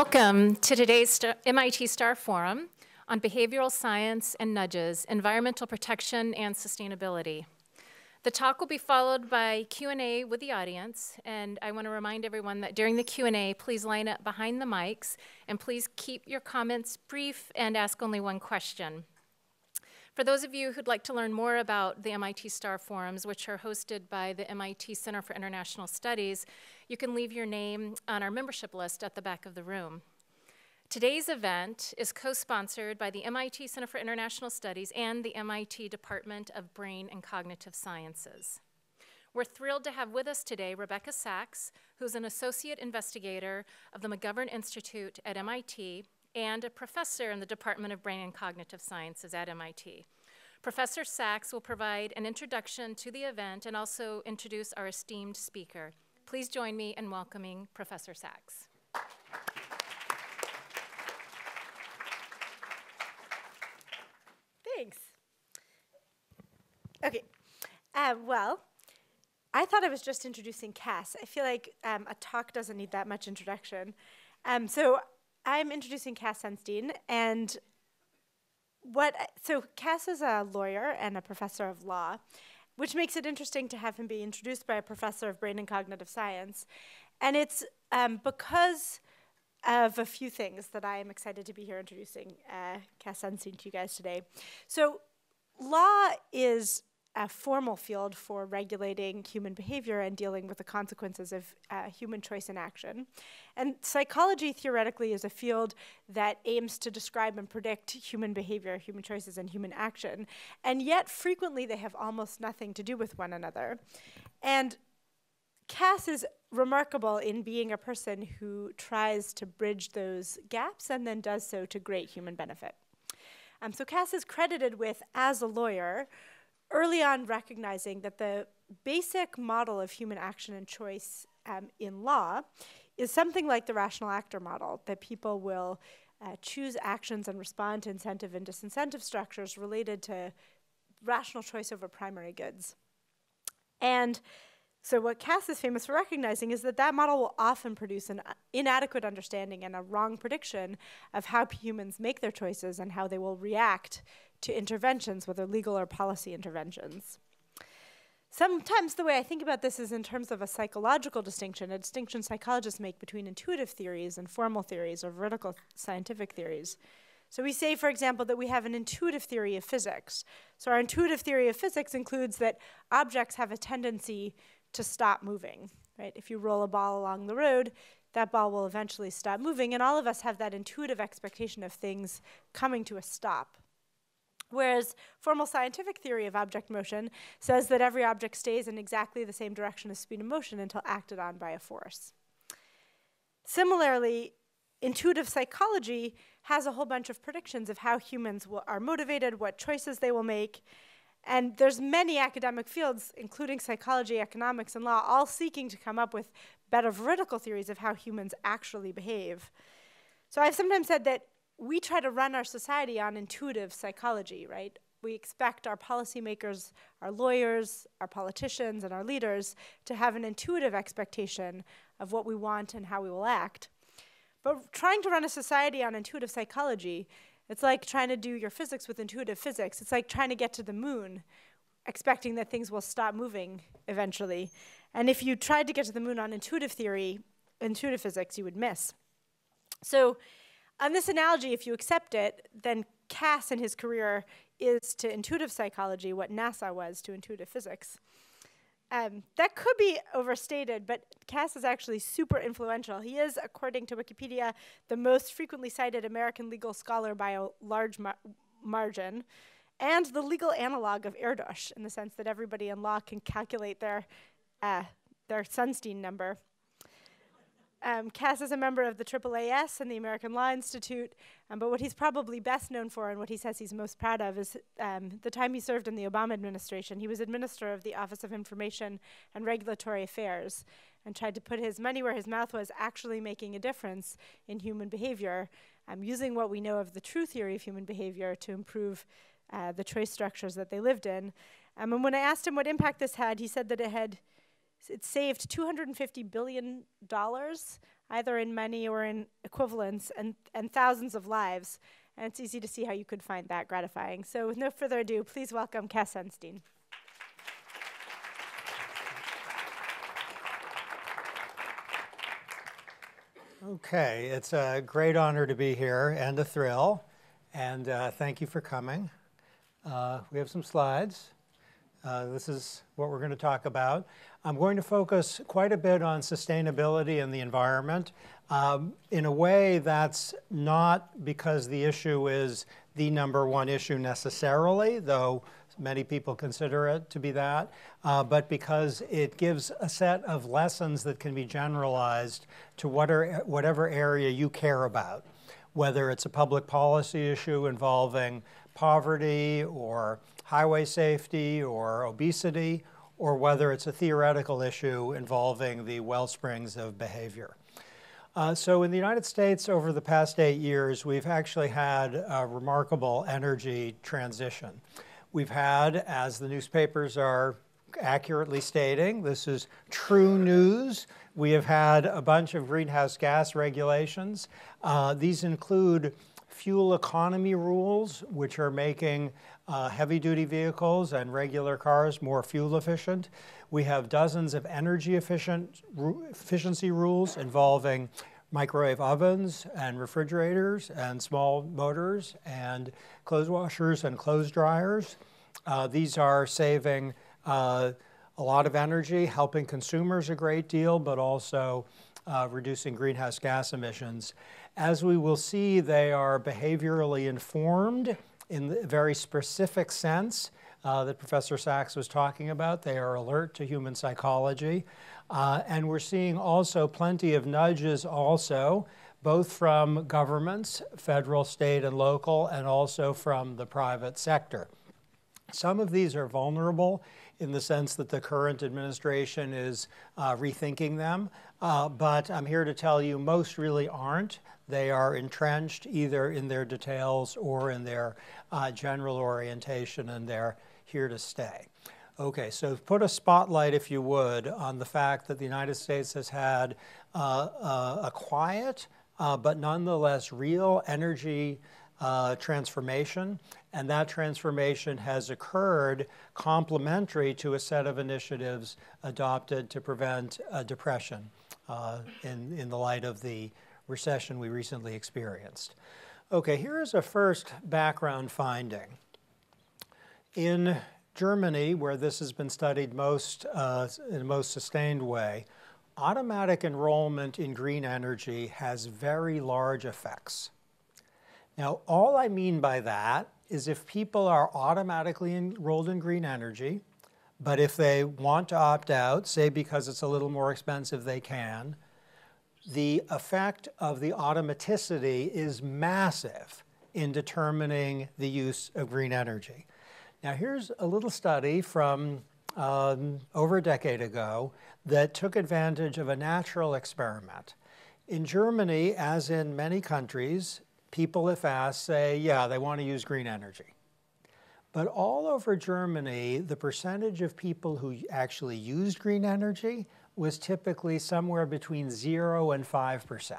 Welcome to today's MIT Starr Forum on Behavioral Science and Nudges, Environmental Protection and Sustainability. The talk will be followed by Q&A with the audience, and I want to remind everyone that during the Q&A, please line up behind the mics, and please keep your comments brief and ask only one question. For those of you who'd like to learn more about the MIT Starr Forums, which are hosted by the MIT Center for International Studies, you can leave your name on our membership list at the back of the room. Today's event is co-sponsored by the MIT Center for International Studies and the MIT Department of Brain and Cognitive Sciences. We're thrilled to have with us today Rebecca Saxe, who's an associate investigator of the McGovern Institute at MIT and a professor in the Department of Brain and Cognitive Sciences at MIT. Professor Saxe will provide an introduction to the event and also introduce our esteemed speaker. Please join me in welcoming Professor Saxe. Thanks. Okay. Well, I thought I was just introducing Cass. I feel like a talk doesn't need that much introduction. So I'm introducing Cass Sunstein, and so Cass is a lawyer and a professor of law, which makes it interesting to have him be introduced by a professor of brain and cognitive science. And it's because of a few things that I am excited to be here introducing Cass Sunstein to you guys today. So law is a formal field for regulating human behavior and dealing with the consequences of human choice and action. And psychology, theoretically, is a field that aims to describe and predict human behavior, human choices, and human action. And yet, frequently, they have almost nothing to do with one another. And Cass is remarkable in being a person who tries to bridge those gaps and then does so to great human benefit. So Cass is credited with, as a lawyer, early on recognizing that the basic model of human action and choice in law is something like the rational actor model, that people will choose actions and respond to incentive and disincentive structures related to rational choice over primary goods. And so what Cass is famous for recognizing is that that model will often produce an inadequate understanding and a wrong prediction of how humans make their choices and how they will react to interventions, whether legal or policy interventions. Sometimes the way I think about this is in terms of a psychological distinction, a distinction psychologists make between intuitive theories and formal theories or vertical scientific theories. So we say, for example, that we have an intuitive theory of physics. So our intuitive theory of physics includes that objects have a tendency to stop moving, right? If you roll a ball along the road, that ball will eventually stop moving, and all of us have that intuitive expectation of things coming to a stop. Whereas formal scientific theory of object motion says that every object stays in exactly the same direction of speed of motion until acted on by a force. Similarly, intuitive psychology has a whole bunch of predictions of how humans are motivated, what choices they will make, and there's many academic fields, including psychology, economics, and law, all seeking to come up with better veridical theories of how humans actually behave. So I've sometimes said that we try to run our society on intuitive psychology, right? We expect our policymakers, our lawyers, our politicians, and our leaders to have an intuitive expectation of what we want and how we will act. But trying to run a society on intuitive psychology, it's like trying to do your physics with intuitive physics. It's like trying to get to the moon, expecting that things will stop moving eventually. And if you tried to get to the moon on intuitive theory, intuitive physics, you would miss. So on this analogy, if you accept it, then Cass in his career is to intuitive psychology what NASA was to intuitive physics. That could be overstated, but Cass is actually super influential. He is, according to Wikipedia, the most frequently cited American legal scholar by a large margin, and the legal analog of Erdős, in the sense that everybody in law can calculate their Sunstein number. Cass is a member of the AAAS and the American Law Institute, but what he's probably best known for and what he says he's most proud of is the time he served in the Obama administration. He was administrator of the Office of Information and Regulatory Affairs and tried to put his money where his mouth was, actually making a difference in human behavior, using what we know of the true theory of human behavior to improve the choice structures that they lived in. And when I asked him what impact this had, he said that it saved $250 billion either in money or in equivalents, and thousands of lives. And it's easy to see how you could find that gratifying. So with no further ado, please welcome Cass Sunstein. Okay, it's a great honor to be here and a thrill, and thank you for coming. We have some slides. This is what we're going to talk about. I'm going to focus quite a bit on sustainability and the environment. In a way, that's not because the issue is the #1 issue necessarily, though many people consider it to be that, but because it gives a set of lessons that can be generalized to whatever area you care about, whether it's a public policy issue involving poverty or highway safety or obesity, or whether it's a theoretical issue involving the wellsprings of behavior. So in the United States, over the past 8 years, we've actually had a remarkable energy transition. We've had, as the newspapers are accurately stating, this is true news, we have had a bunch of greenhouse gas regulations. These include fuel economy rules, which are making heavy-duty vehicles and regular cars more fuel efficient. We have dozens of energy efficiency rules involving microwave ovens and refrigerators and small motors and clothes washers and clothes dryers. These are saving a lot of energy, helping consumers a great deal, but also reducing greenhouse gas emissions. As we will see, they are behaviorally informed in the very specific sense that Professor Saxe was talking about. They are alert to human psychology. And we're seeing also plenty of nudges also, both from governments, federal, state, and local, and also from the private sector. Some of these are vulnerable in the sense that the current administration is rethinking them, but I'm here to tell you most really aren't. They are entrenched either in their details or in their general orientation, and they're here to stay. Okay, so put a spotlight, if you would, on the fact that the United States has had a quiet but nonetheless real energy transformation, and that transformation has occurred complementary to a set of initiatives adopted to prevent depression in the light of the recession we recently experienced. Okay, here is a first background finding. In Germany, where this has been studied most in a most sustained way, automatic enrollment in green energy has very large effects. Now, all I mean by that is if people are automatically enrolled in green energy, but if they want to opt out, say because it's a little more expensive, they can, the effect of the automaticity is massive in determining the use of green energy. Now, here's a little study from over a decade ago that took advantage of a natural experiment. In Germany, as in many countries, people, if asked, say, yeah, they want to use green energy. But all over Germany, the percentage of people who actually used green energy was typically somewhere between 0 and 5%.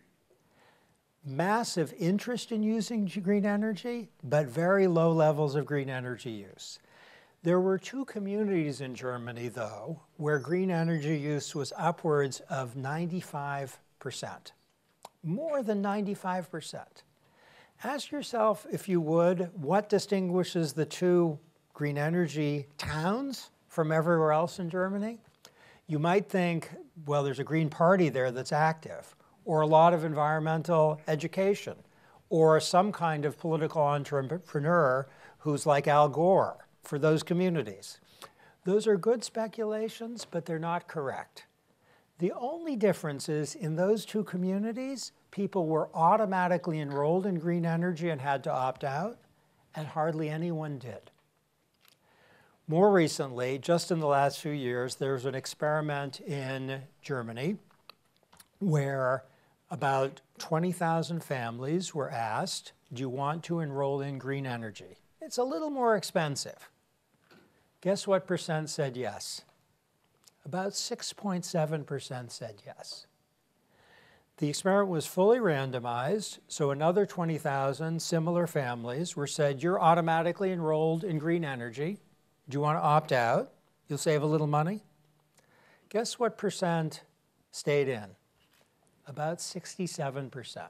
Massive interest in using green energy, but very low levels of green energy use. There were 2 communities in Germany, though, where green energy use was upwards of 95%. More than 95%. Ask yourself, if you would, what distinguishes the 2 green energy towns from everywhere else in Germany? You might think, well, there's a Green Party there that's active, or a lot of environmental education, or some kind of political entrepreneur who's like Al Gore for those communities. Those are good speculations, but they're not correct. The only difference is in those 2 communities, people were automatically enrolled in green energy and had to opt out, and hardly anyone did. More recently, just in the last few years, there was an experiment in Germany where about 20,000 families were asked, do you want to enroll in green energy? It's a little more expensive. Guess what percent said yes? About 6.7% said yes. The experiment was fully randomized, so another 20,000 similar families were said, you're automatically enrolled in green energy. Do you want to opt out? You'll save a little money. Guess what percent stayed in? About 67%.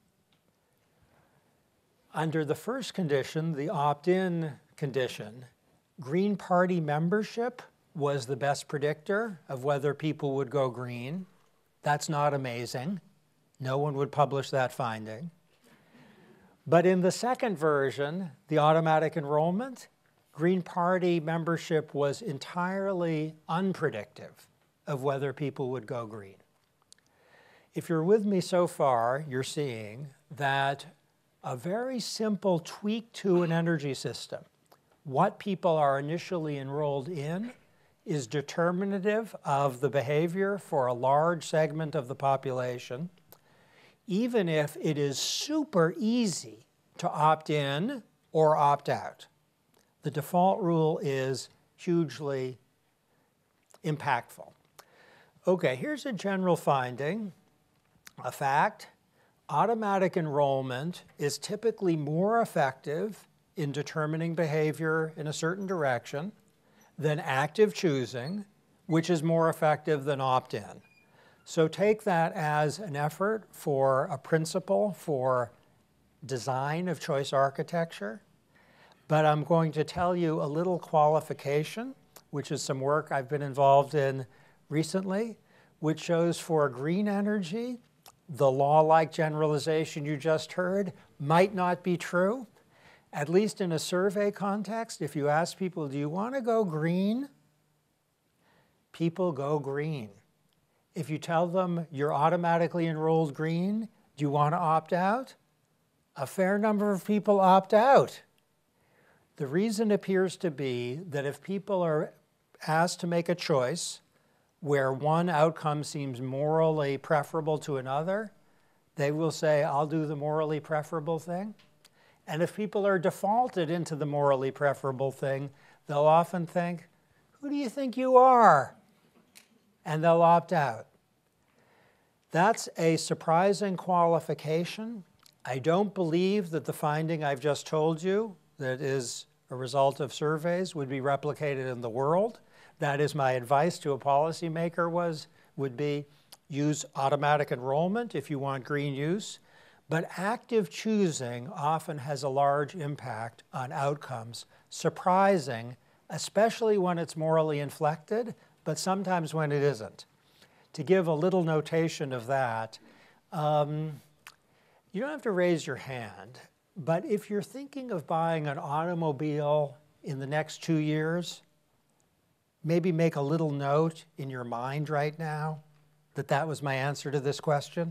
Under the first condition, the opt-in condition, Green Party membership was the best predictor of whether people would go green. That's not amazing. No one would publish that finding. But in the second version, the automatic enrollment, Green Party membership was entirely unpredictive of whether people would go green. If you're with me so far, you're seeing that a very simple tweak to an energy system, what people are initially enrolled in, is determinative of the behavior for a large segment of the population, even if it is super easy to opt in or opt out. The default rule is hugely impactful. Okay, here's a general finding, a fact. Automatic enrollment is typically more effective in determining behavior in a certain direction than active choosing, which is more effective than opt-in. So take that as an effort for a principle for design of choice architecture. But I'm going to tell you a little qualification, which is some work I've been involved in recently, which shows for green energy, the law-like generalization you just heard might not be true. At least in a survey context, if you ask people, do you want to go green? People go green. If you tell them you're automatically enrolled green, do you want to opt out? A fair number of people opt out. The reason appears to be that if people are asked to make a choice where one outcome seems morally preferable to another, they will say, I'll do the morally preferable thing. And if people are defaulted into the morally preferable thing, they'll often think, who do you think you are? And they'll opt out. That's a surprising qualification. I don't believe that the finding I've just told you, that is a result of surveys, would be replicated in the world. That is my advice to a policymaker would be use automatic enrollment if you want green use. But active choosing often has a large impact on outcomes, surprising, especially when it's morally inflected, but sometimes when it isn't. To give a little notation of that, you don't have to raise your hand, but if you're thinking of buying an automobile in the next 2 years, maybe make a little note in your mind right now that that was my answer to this question.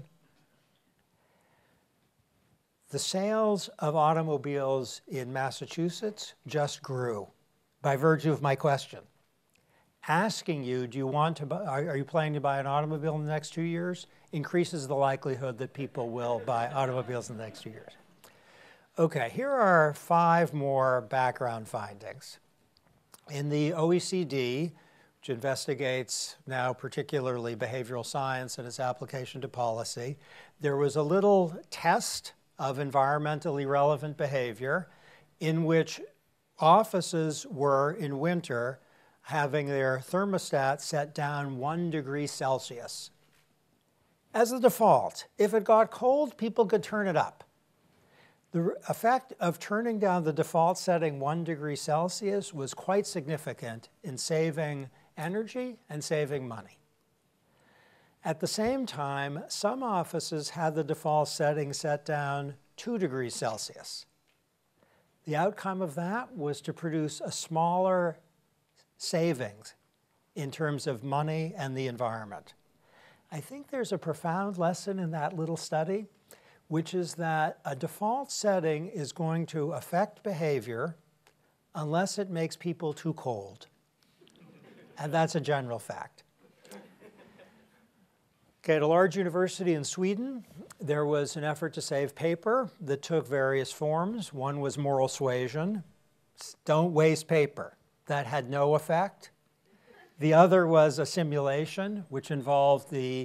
The sales of automobiles in Massachusetts just grew by virtue of my question. Asking you, do you want to buy, are you planning to buy an automobile in the next 2 years, increases the likelihood that people will buy automobiles in the next 2 years. Okay, here are 5 more background findings. In the OECD, which investigates now particularly behavioral science and its application to policy, there was a little test of environmentally relevant behavior in which offices were, in winter, having their thermostat set down 1 degree Celsius. As a default, if it got cold, people could turn it up. The effect of turning down the default setting 1 degree Celsius was quite significant in saving energy and saving money. At the same time, some offices had the default setting set down 2 degrees Celsius. The outcome of that was to produce a smaller savings in terms of money and the environment. I think there's a profound lesson in that little study, which is that a default setting is going to affect behavior unless it makes people too cold. And that's a general fact. Okay, at a large university in Sweden, there was an effort to save paper that took various forms. One was moral suasion. Don't waste paper. That had no effect. The other was a simulation, which involved the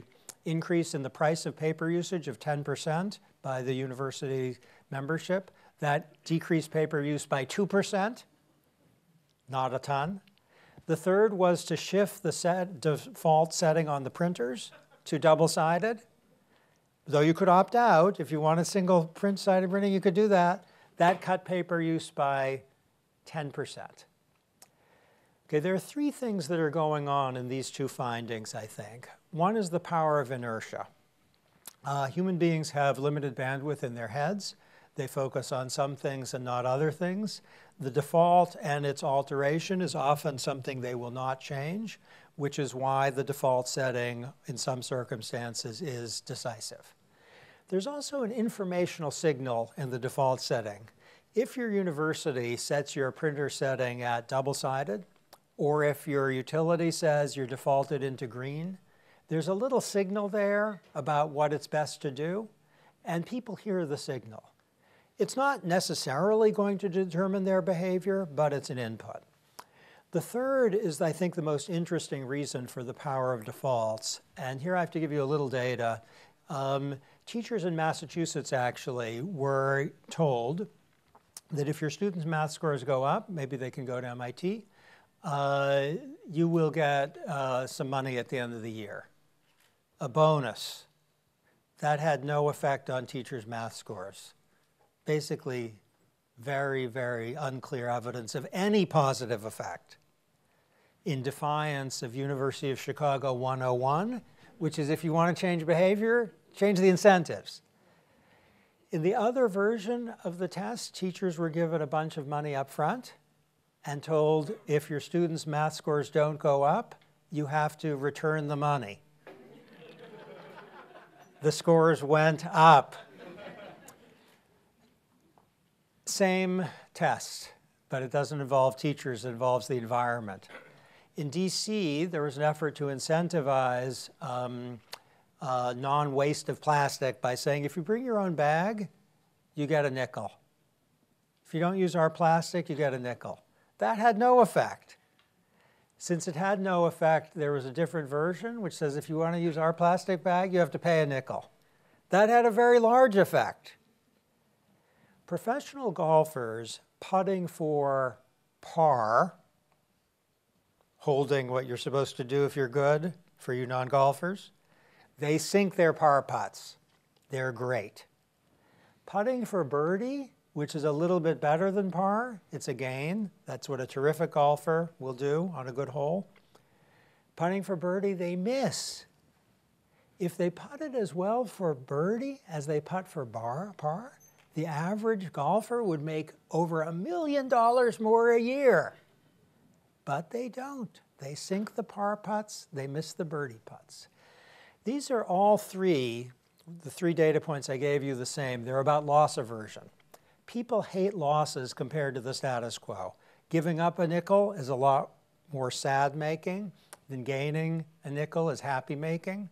increase in the price of paper usage of 10% by the university membership. That decreased paper use by 2%, not a ton. The third was to shift the default setting on the printers to double-sided. Though you could opt out, if you want a single print-sided printing, you could do that. That cut paper use by 10%. Okay, there are three things that are going on in these two findings, I think. One is the power of inertia. Human beings have limited bandwidth in their heads. They focus on some things and not other things. The default and its alteration is often something they will not change, which is why the default setting in some circumstances is decisive. There's also an informational signal in the default setting. If your university sets your printer setting at double-sided, or if your utility says you're defaulted into green, there's a little signal there about what it's best to do, and people hear the signal. It's not necessarily going to determine their behavior, but it's an input. The third is, I think, the most interesting reason for the power of defaults, and here I have to give you a little data. Teachers in Massachusetts actually were told that if your students' math scores go up, maybe they can go to MIT, you will get some money at the end of the year, a bonus. That had no effect on teachers' math scores. Basically, very, very unclear evidence of any positive effect, in defiance of University of Chicago 101, which is if you want to change behavior, change the incentives. In the other version of the test, teachers were given a bunch of money up front and told if your students' math scores don't go up, you have to return the money. The scores went up. Same test, but it doesn't involve teachers, it involves the environment. In DC, there was an effort to incentivize non-waste of plastic by saying, if you bring your own bag, you get a nickel. If you don't use our plastic, you get a nickel. That had no effect. Since it had no effect, there was a different version which says if you want to use our plastic bag, you have to pay a nickel. That had a very large effect. Professional golfers putting for par, holding what you're supposed to do if you're good, for you non-golfers, they sink their par putts. They're great. Putting for birdie, which is a little bit better than par, it's a gain. That's what a terrific golfer will do on a good hole. Putting for birdie, they miss. If they putted as well for birdie as they putt for par, the average golfer would make over $1 million more a year. But they don't. They sink the par putts, they miss the birdie putts. These are all three, the three data points I gave you the same. They're about loss aversion. People hate losses compared to the status quo. Giving up a nickel is a lot more sad-making than gaining a nickel is happy-making.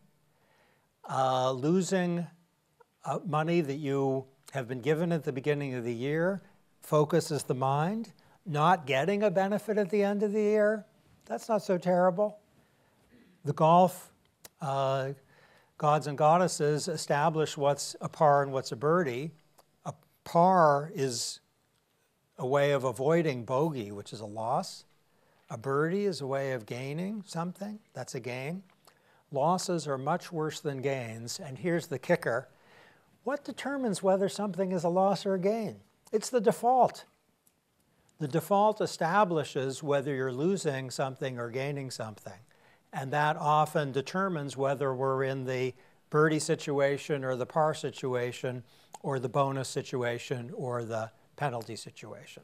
Losing money that you have been given at the beginning of the year focuses the mind. Not getting a benefit at the end of the year, that's not so terrible. The golf gods and goddesses establish what's a par and what's a birdie. A par is a way of avoiding bogey, which is a loss. A birdie is a way of gaining something. That's a gain. Losses are much worse than gains, and here's the kicker. What determines whether something is a loss or a gain? It's the default. The default establishes whether you're losing something or gaining something, and that often determines whether we're in the birdie situation or the par situation or the bonus situation or the penalty situation.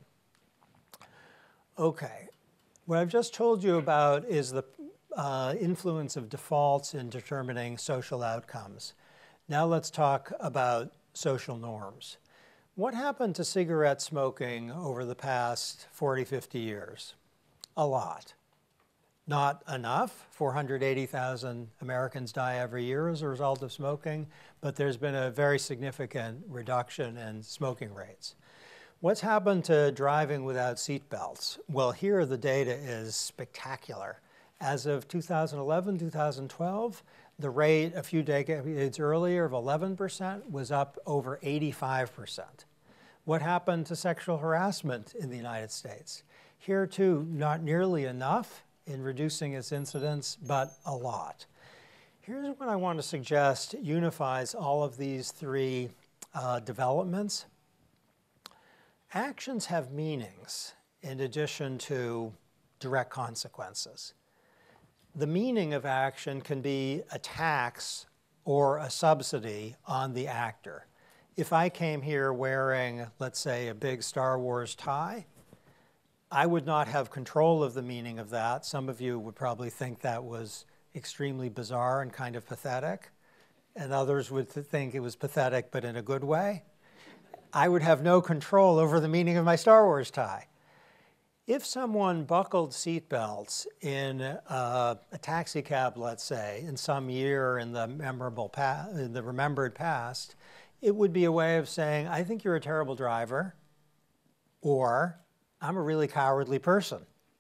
Okay, what I've just told you about is the influence of defaults in determining social outcomes. Now let's talk about social norms. What happened to cigarette smoking over the past 40, 50 years? A lot. Not enough. 480,000 Americans die every year as a result of smoking, but there's been a very significant reduction in smoking rates. What's happened to driving without seat belts? Well, here the data is spectacular. As of 2011, 2012, the rate a few decades earlier of 11% was up over 85%. What happened to sexual harassment in the United States? Here too, not nearly enough in reducing its incidence, but a lot. Here's what I want to suggest unifies all of these three developments. Actions have meanings in addition to direct consequences. The meaning of action can be a tax or a subsidy on the actor. If I came here wearing, let's say, a big Star Wars tie, I would not have control of the meaning of that. Some of you would probably think that was extremely bizarre and kind of pathetic, and others would think it was pathetic but in a good way. I would have no control over the meaning of my Star Wars tie. If someone buckled seatbelts in a taxi cab, let's say, in some year in the remembered past, it would be a way of saying, I think you're a terrible driver, or I'm a really cowardly person.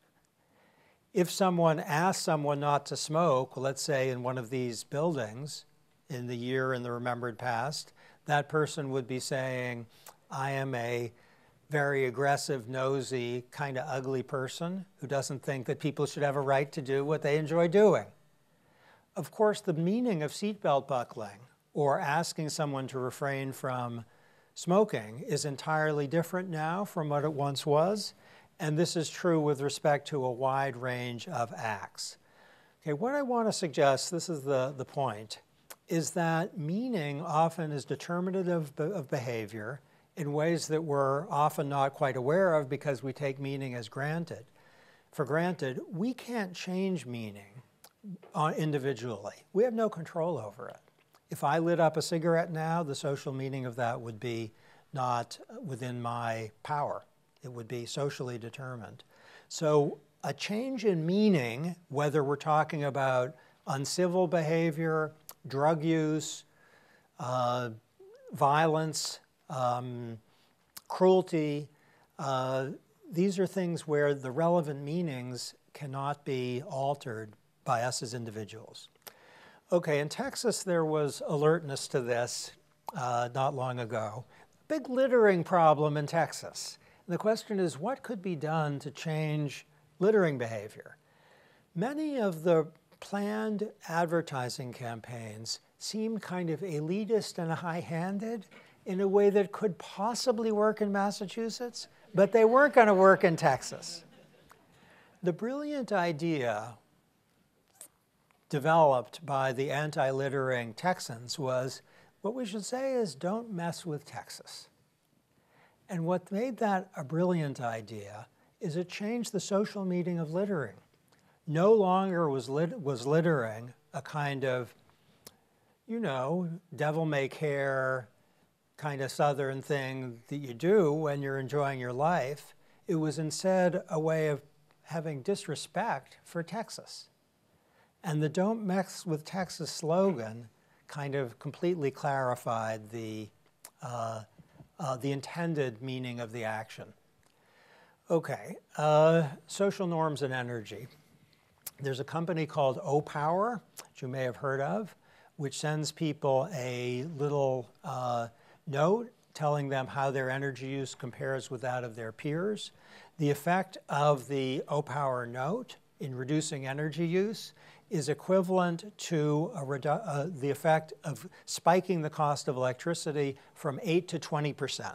If someone asked someone not to smoke, let's say in one of these buildings in the year in the remembered past, that person would be saying, I am a very aggressive, nosy, kind of ugly person who doesn't think that people should have a right to do what they enjoy doing. Of course, the meaning of seatbelt buckling or asking someone to refrain from smoking is entirely different now from what it once was, and this is true with respect to a wide range of acts. Okay, what I want to suggest, this is the point, is that meaning often is determinative of behavior in ways that we're often not quite aware of because we take meaning as granted. For granted, we can't change meaning individually. We have no control over it. If I lit up a cigarette now, the social meaning of that would be not within my power. It would be socially determined. So a change in meaning, whether we're talking about uncivil behavior, drug use, violence, cruelty, these are things where the relevant meanings cannot be altered by us as individuals. Okay, in Texas there was alertness to this not long ago. Big littering problem in Texas. And the question is, what could be done to change littering behavior? Many of the planned advertising campaigns seemed kind of elitist and high-handed in a way that could possibly work in Massachusetts, but they weren't going to work in Texas. The brilliant idea developed by the anti-littering Texans was, what we should say is, don't mess with Texas. And what made that a brilliant idea is it changed the social meaning of littering. No longer was littering a kind of, you know, devil-may-care kind of Southern thing that you do when you're enjoying your life. It was instead a way of having disrespect for Texas. And the Don't Mess with Texas slogan kind of completely clarified the intended meaning of the action. Okay, social norms and energy. There's a company called O-Power, which you may have heard of, which sends people a little note telling them how their energy use compares with that of their peers. The effect of the O-Power note in reducing energy use is equivalent to the effect of spiking the cost of electricity from 8 to 20%.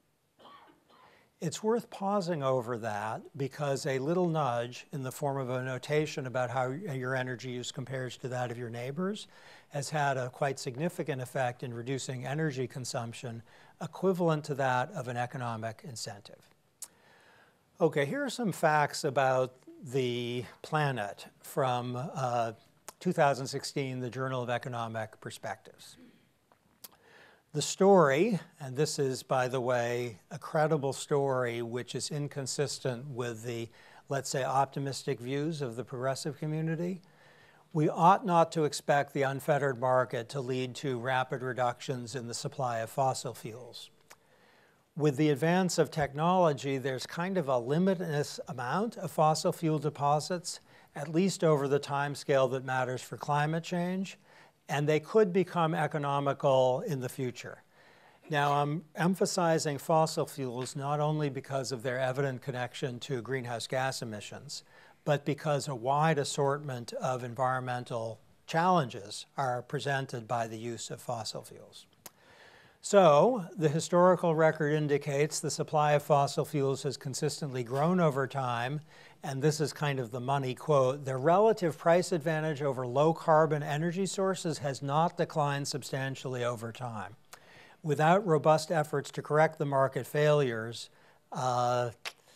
It's worth pausing over that because a little nudge in the form of a notation about how your energy use compares to that of your neighbors has had a quite significant effect in reducing energy consumption, equivalent to that of an economic incentive. Okay, here are some facts about the planet from 2016, the Journal of Economic Perspectives. The story, and this is, by the way, a credible story which is inconsistent with the, let's say, optimistic views of the progressive community. We ought not to expect the unfettered market to lead to rapid reductions in the supply of fossil fuels. With the advance of technology, there's kind of a limitless amount of fossil fuel deposits, at least over the time scale that matters for climate change. and they could become economical in the future. Now, I'm emphasizing fossil fuels not only because of their evident connection to greenhouse gas emissions, but because a wide assortment of environmental challenges are presented by the use of fossil fuels. So, the historical record indicates the supply of fossil fuels has consistently grown over time, and this is kind of the money quote: "The relative price advantage over low-carbon energy sources has not declined substantially over time. Without robust efforts to correct the market failures, the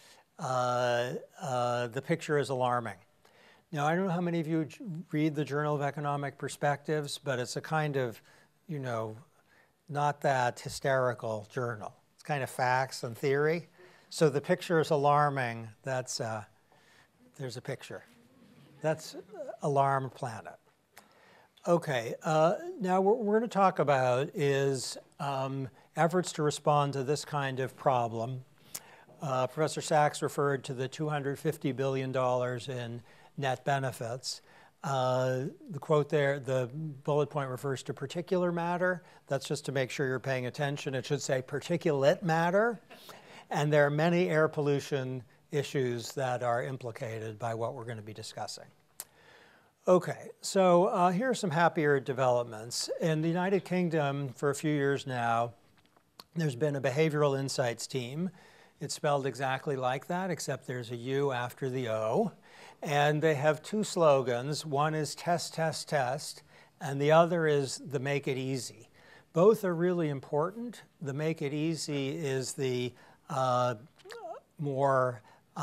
picture is alarming." Now, I don't know how many of you read the Journal of Economic Perspectives, but it's a kind of, not that hysterical journal. It's kind of facts and theory. So the picture is alarming. That's, there's a picture. That's Alarm Planet. Okay, now what we're going to talk about is efforts to respond to this kind of problem. Professor Saxe referred to the $250 billion in net benefits. The quote there, the bullet point refers to particular matter. That's just to make sure you're paying attention. It should say particulate matter. And there are many air pollution issues that are implicated by what we're going to be discussing. Okay, so here are some happier developments. In the United Kingdom, for a few years now, there's been a behavioral insights team. It's spelled exactly like that, except there's a U after the O. And they have two slogans. One is test, test, test, and the other is the make it easy. Both are really important. The make it easy is the more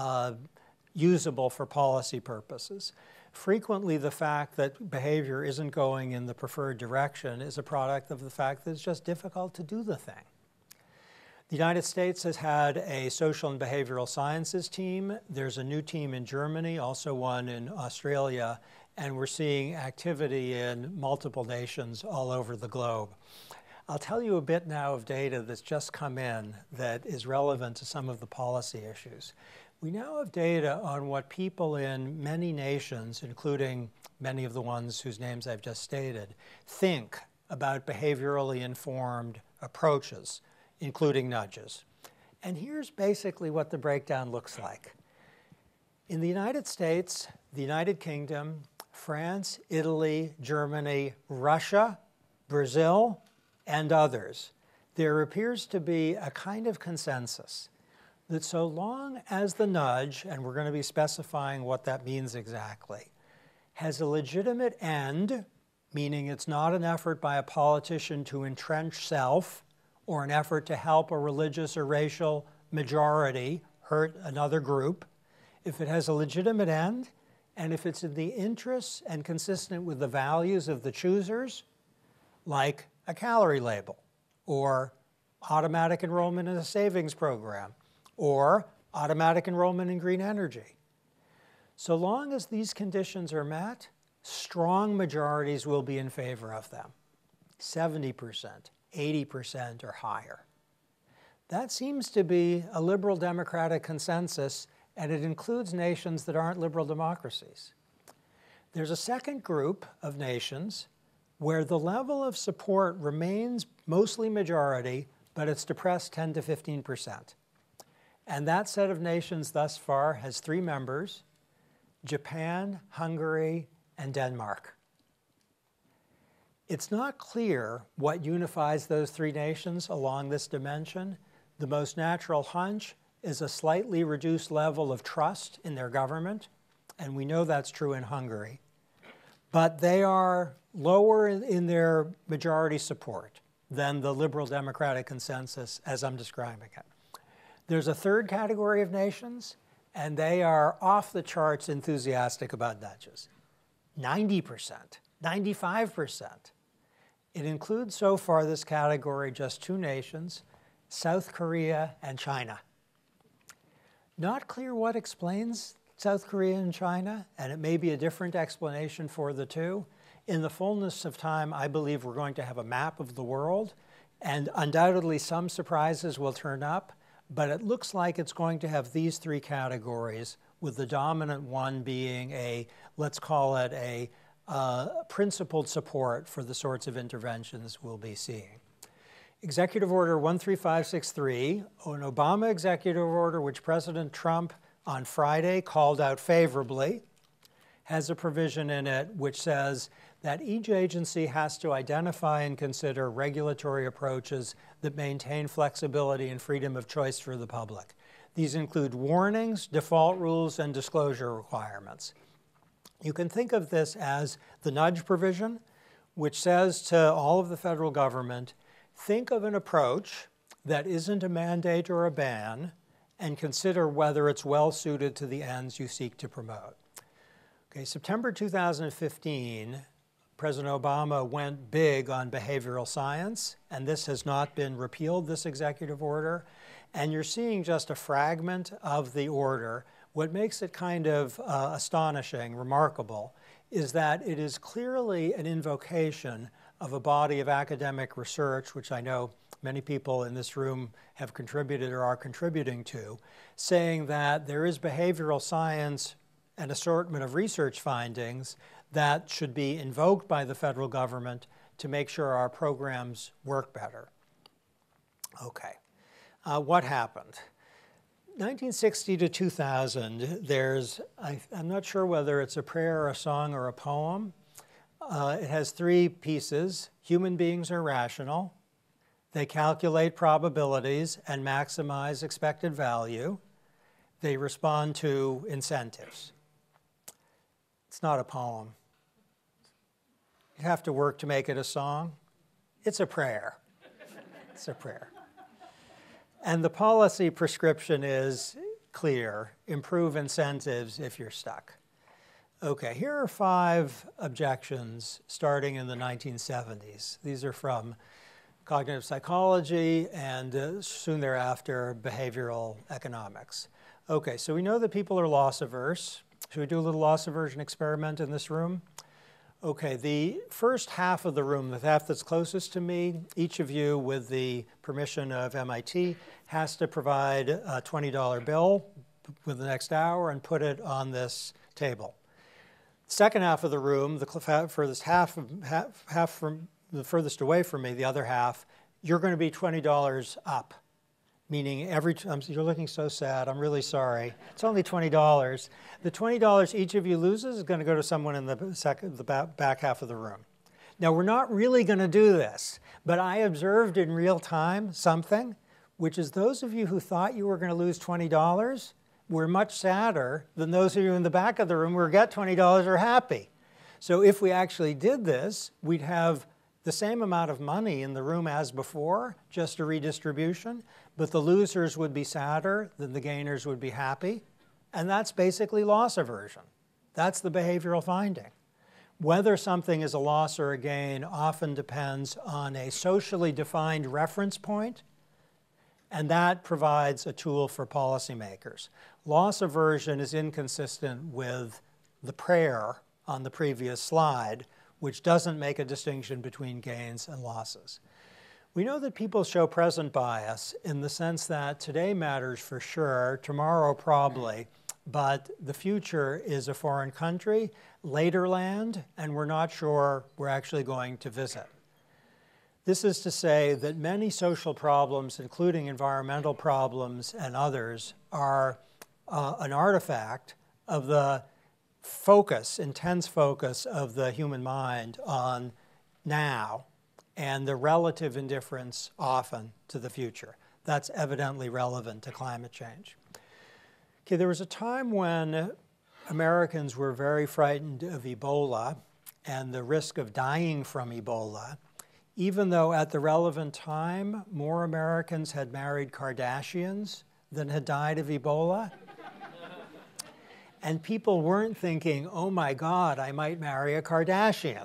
usable for policy purposes. Frequently, the fact that behavior isn't going in the preferred direction is a product of the fact that it's just difficult to do the thing. The United States has had a social and behavioral sciences team. There's a new team in Germany, also one in Australia, and we're seeing activity in multiple nations all over the globe. I'll tell you a bit now of data that's just come in that is relevant to some of the policy issues. We now have data on what people in many nations, including many of the ones whose names I've just stated, think about behaviorally informed approaches, including nudges. And here's basically what the breakdown looks like. In the United States, the United Kingdom, France, Italy, Germany, Russia, Brazil, and others, there appears to be a kind of consensus that so long as the nudge, and we're going to be specifying what that means exactly, has a legitimate end, meaning it's not an effort by a politician to entrench self or an effort to help a religious or racial majority hurt another group, if it has a legitimate end, and if it's in the interests and consistent with the values of the choosers, like a calorie label, or automatic enrollment in a savings program, or automatic enrollment in green energy. So long as these conditions are met, strong majorities will be in favor of them, 70%, 80% or higher. That seems to be a liberal democratic consensus, and it includes nations that aren't liberal democracies. There's a second group of nations where the level of support remains mostly majority, but it's depressed 10 to 15%. And that set of nations thus far has 3 members: Japan, Hungary, and Denmark. It's not clear what unifies those 3 nations along this dimension. The most natural hunch is a slightly reduced level of trust in their government, and we know that's true in Hungary. But they are lower in their majority support than the liberal democratic consensus as I'm describing it. There's a third category of nations, and they are off the charts enthusiastic about nudges. 90%, 95%. It includes so far this category just 2 nations, South Korea and China. Not clear what explains South Korea and China, and it may be a different explanation for the two. In the fullness of time, I believe we're going to have a map of the world, and undoubtedly some surprises will turn up, but it looks like it's going to have these 3 categories, with the dominant one being a, let's call it a principled support for the sorts of interventions we'll be seeing. Executive Order 13563, an Obama executive order which President Trump on Friday called out favorably, has a provision in it which says that each agency has to identify and consider regulatory approaches that maintain flexibility and freedom of choice for the public. These include warnings, default rules, and disclosure requirements. You can think of this as the nudge provision, which says to all of the federal government, think of an approach that isn't a mandate or a ban, and consider whether it's well suited to the ends you seek to promote. Okay, September 2015, President Obama went big on behavioral science, and this has not been repealed, this executive order. And you're seeing just a fragment of the order. What makes it kind of astonishing, remarkable, is that it is clearly an invocation of a body of academic research, which I know many people in this room have contributed or are contributing to, saying that there is behavioral science, an assortment of research findings that should be invoked by the federal government to make sure our programs work better. Okay, what happened? 1960 to 2000, I'm not sure whether it's a prayer, a song, or a poem. It has three pieces. Human beings are rational. They calculate probabilities and maximize expected value. They respond to incentives. It's not a poem. You have to work to make it a song. It's a prayer. It's a prayer. And the policy prescription is clear. Improve incentives if you're stuck. Okay, here are 5 objections starting in the 1970s. These are from cognitive psychology and soon thereafter behavioral economics. Okay, so we know that people are loss averse. Should we do a little loss aversion experiment in this room? Okay, the first half of the room, the half that's closest to me, each of you, with the permission of MIT, has to provide a $20 bill with the next hour and put it on this table. Second half of the room, the furthest half from the furthest away from me, the other half, you're going to be $20 up. Meaning you're looking so sad, I'm really sorry. It's only $20. The $20 each of you loses is going to go to someone in the back half of the room. Now, we're not really going to do this, but I observed in real time something, which is those of you who thought you were going to lose $20 were much sadder than those of you in the back of the room who get $20 are happy. So if we actually did this, we'd have the same amount of money in the room as before, just a redistribution, but the losers would be sadder than the gainers would be happy. And that's basically loss aversion. That's the behavioral finding. Whether something is a loss or a gain often depends on a socially defined reference point, and that provides a tool for policymakers. Loss aversion is inconsistent with the prayer on the previous slide, which doesn't make a distinction between gains and losses. We know that people show present bias in the sense that today matters for sure, tomorrow probably, but the future is a foreign country, later land, and we're not sure we're actually going to visit. This is to say that many social problems, including environmental problems and others, are an artifact of the focus, intense focus of the human mind on now and the relative indifference often to the future. That's evidently relevant to climate change. Okay, there was a time when Americans were very frightened of Ebola and the risk of dying from Ebola, even though at the relevant time, more Americans had married Kardashians than had died of Ebola. And people weren't thinking, oh my God, I might marry a Kardashian.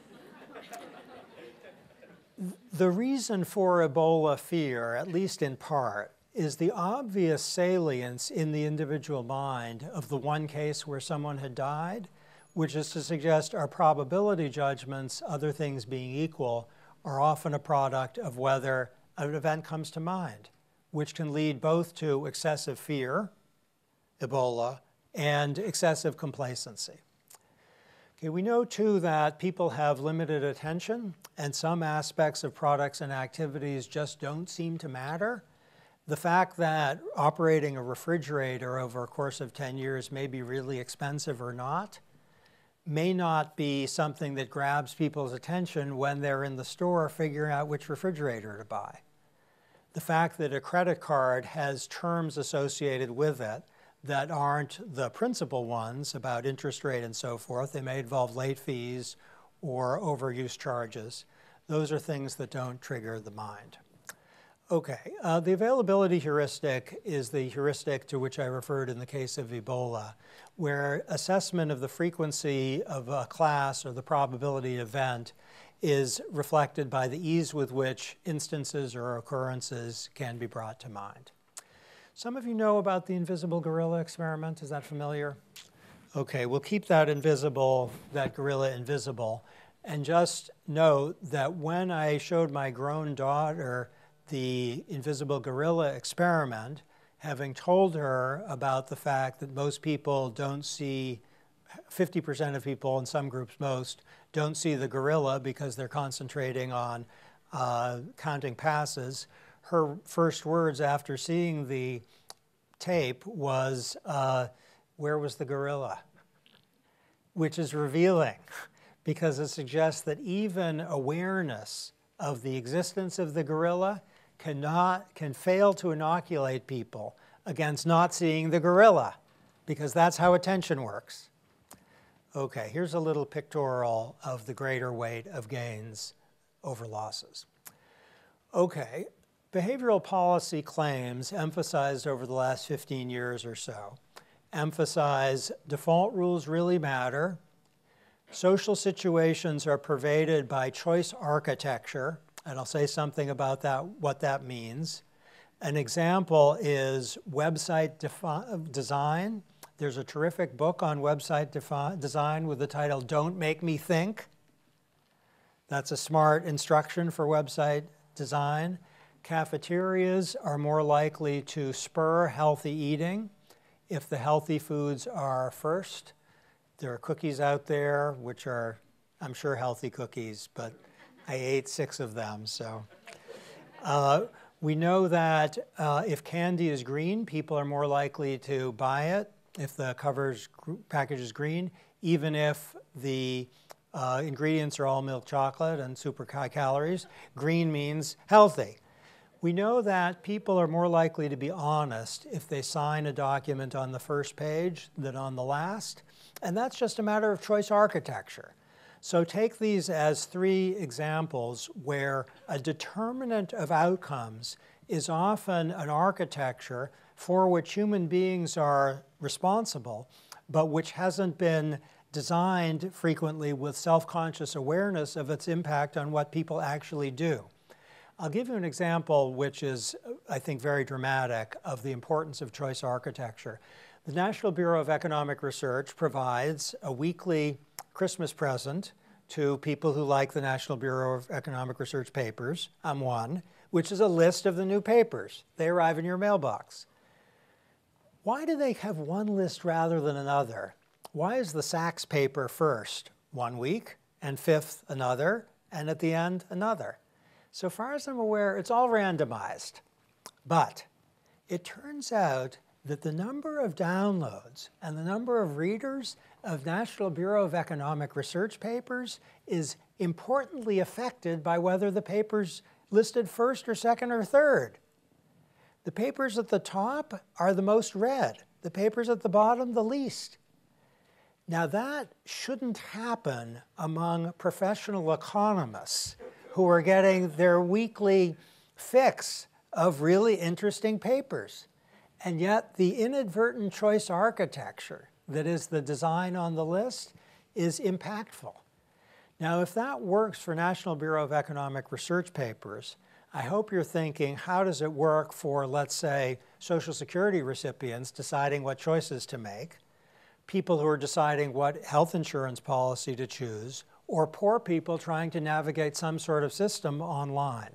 The reason for Ebola fear, at least in part, is the obvious salience in the individual mind of the one case where someone had died, which is to suggest our probability judgments, other things being equal, are often a product of whether an event comes to mind, which can lead both to excessive fear, Ebola, and excessive complacency. Okay, we know too that people have limited attention and some aspects of products and activities just don't seem to matter. The fact that operating a refrigerator over a course of 10 years may be really expensive or not may not be something that grabs people's attention when they're in the store figuring out which refrigerator to buy. The fact that a credit card has terms associated with it that aren't the principal ones about interest rate and so forth, they may involve late fees or overuse charges. Those are things that don't trigger the mind. Okay, the availability heuristic is the heuristic to which I referred in the case of Ebola, where assessment of the frequency of a class or the probability event is reflected by the ease with which instances or occurrences can be brought to mind. Some of you know about the invisible gorilla experiment. Is that familiar? Okay, we'll keep that gorilla invisible, and just note that when I showed my grown daughter the invisible gorilla experiment, having told her about the fact that most people don't see, 50% of people in some groups most, don't see the gorilla because they're concentrating on counting passes, her first words after seeing the tape was, where was the gorilla? Which is revealing because it suggests that even awareness of the existence of the gorilla can fail to inoculate people against not seeing the gorilla, because that's how attention works. Okay, here's a little pictorial of the greater weight of gains over losses. Okay, behavioral policy claims emphasized over the last 15 years or so emphasize default rules really matter. Social situations are pervaded by choice architecture, and I'll say something about that, what that means. An example is website design. There's a terrific book on website design with the title, Don't Make Me Think. That's a smart instruction for website design. Cafeterias are more likely to spur healthy eating if the healthy foods are first. There are cookies out there, which are, I'm sure, healthy cookies, but I ate 6 of them, so. We know that if candy is green, people are more likely to buy it if the package is green, even if the ingredients are all milk chocolate and super high calories. Green means healthy. We know that people are more likely to be honest if they sign a document on the first page than on the last, and that's just a matter of choice architecture. So take these as 3 examples where a determinant of outcomes is often an architecture for which human beings are responsible, but which hasn't been designed frequently with self-conscious awareness of its impact on what people actually do. I'll give you an example which is, I think, very dramatic of the importance of choice architecture. The National Bureau of Economic Research provides a weekly Christmas present to people who like the National Bureau of Economic Research papers. I'm one, which is a list of the new papers. They arrive in your mailbox. Why do they have one list rather than another? Why is the Saxe paper first 1 week, and 5th another, and at the end another? So far as I'm aware, it's all randomized. But it turns out that the number of downloads and the number of readers of National Bureau of Economic Research papers is importantly affected by whether the paper's listed first or second or third. The papers at the top are the most read. The papers at the bottom, the least. Now that shouldn't happen among professional economists who are getting their weekly fix of really interesting papers. And yet the inadvertent choice architecture that is the design on the list is impactful. Now, if that works for National Bureau of Economic Research papers, I hope you're thinking, how does it work for, let's say, Social Security recipients deciding what choices to make, people who are deciding what health insurance policy to choose, or poor people trying to navigate some sort of system online?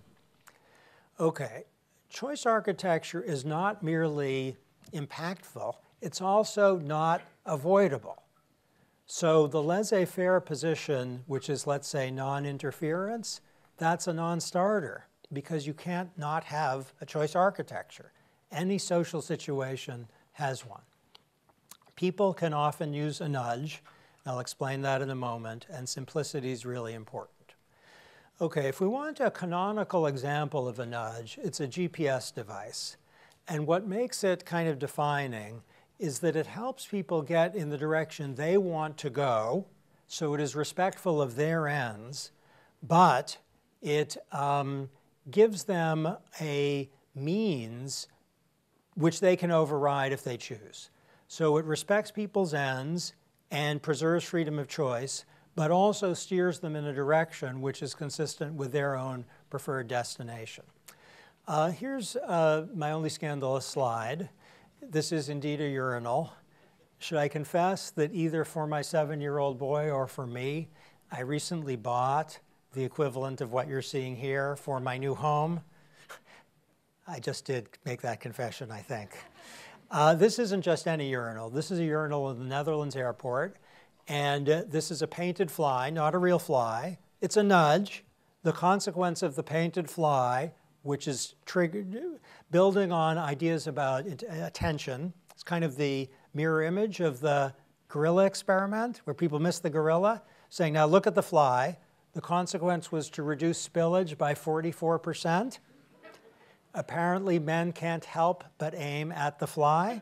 Okay, choice architecture is not merely impactful, it's also not avoidable. So the laissez-faire position, which is, let's say, non-interference, that's a non-starter because you can't not have a choice architecture. Any social situation has one. People can often use a nudge. I'll explain that in a moment, and simplicity is really important. Okay, if we want a canonical example of a nudge, it's a GPS device. And what makes it kind of defining is that it helps people get in the direction they want to go, so it is respectful of their ends, but it gives them a means which they can override if they choose. So it respects people's ends and preserves freedom of choice, but also steers them in a direction which is consistent with their own preferred destination. Here's my only scandalous slide. This is indeed a urinal. Should I confess that either for my 7-year-old boy or for me, I recently bought the equivalent of what you're seeing here for my new home? I just did make that confession, I think. This isn't just any urinal. This is a urinal in the Netherlands airport. And this is a painted fly, not a real fly. It's a nudge. The consequence of the painted fly, which is building on ideas about attention. It's kind of the mirror image of the gorilla experiment, where people miss the gorilla, saying, now look at the fly. The consequence was to reduce spillage by 44%. Apparently, men can't help but aim at the fly.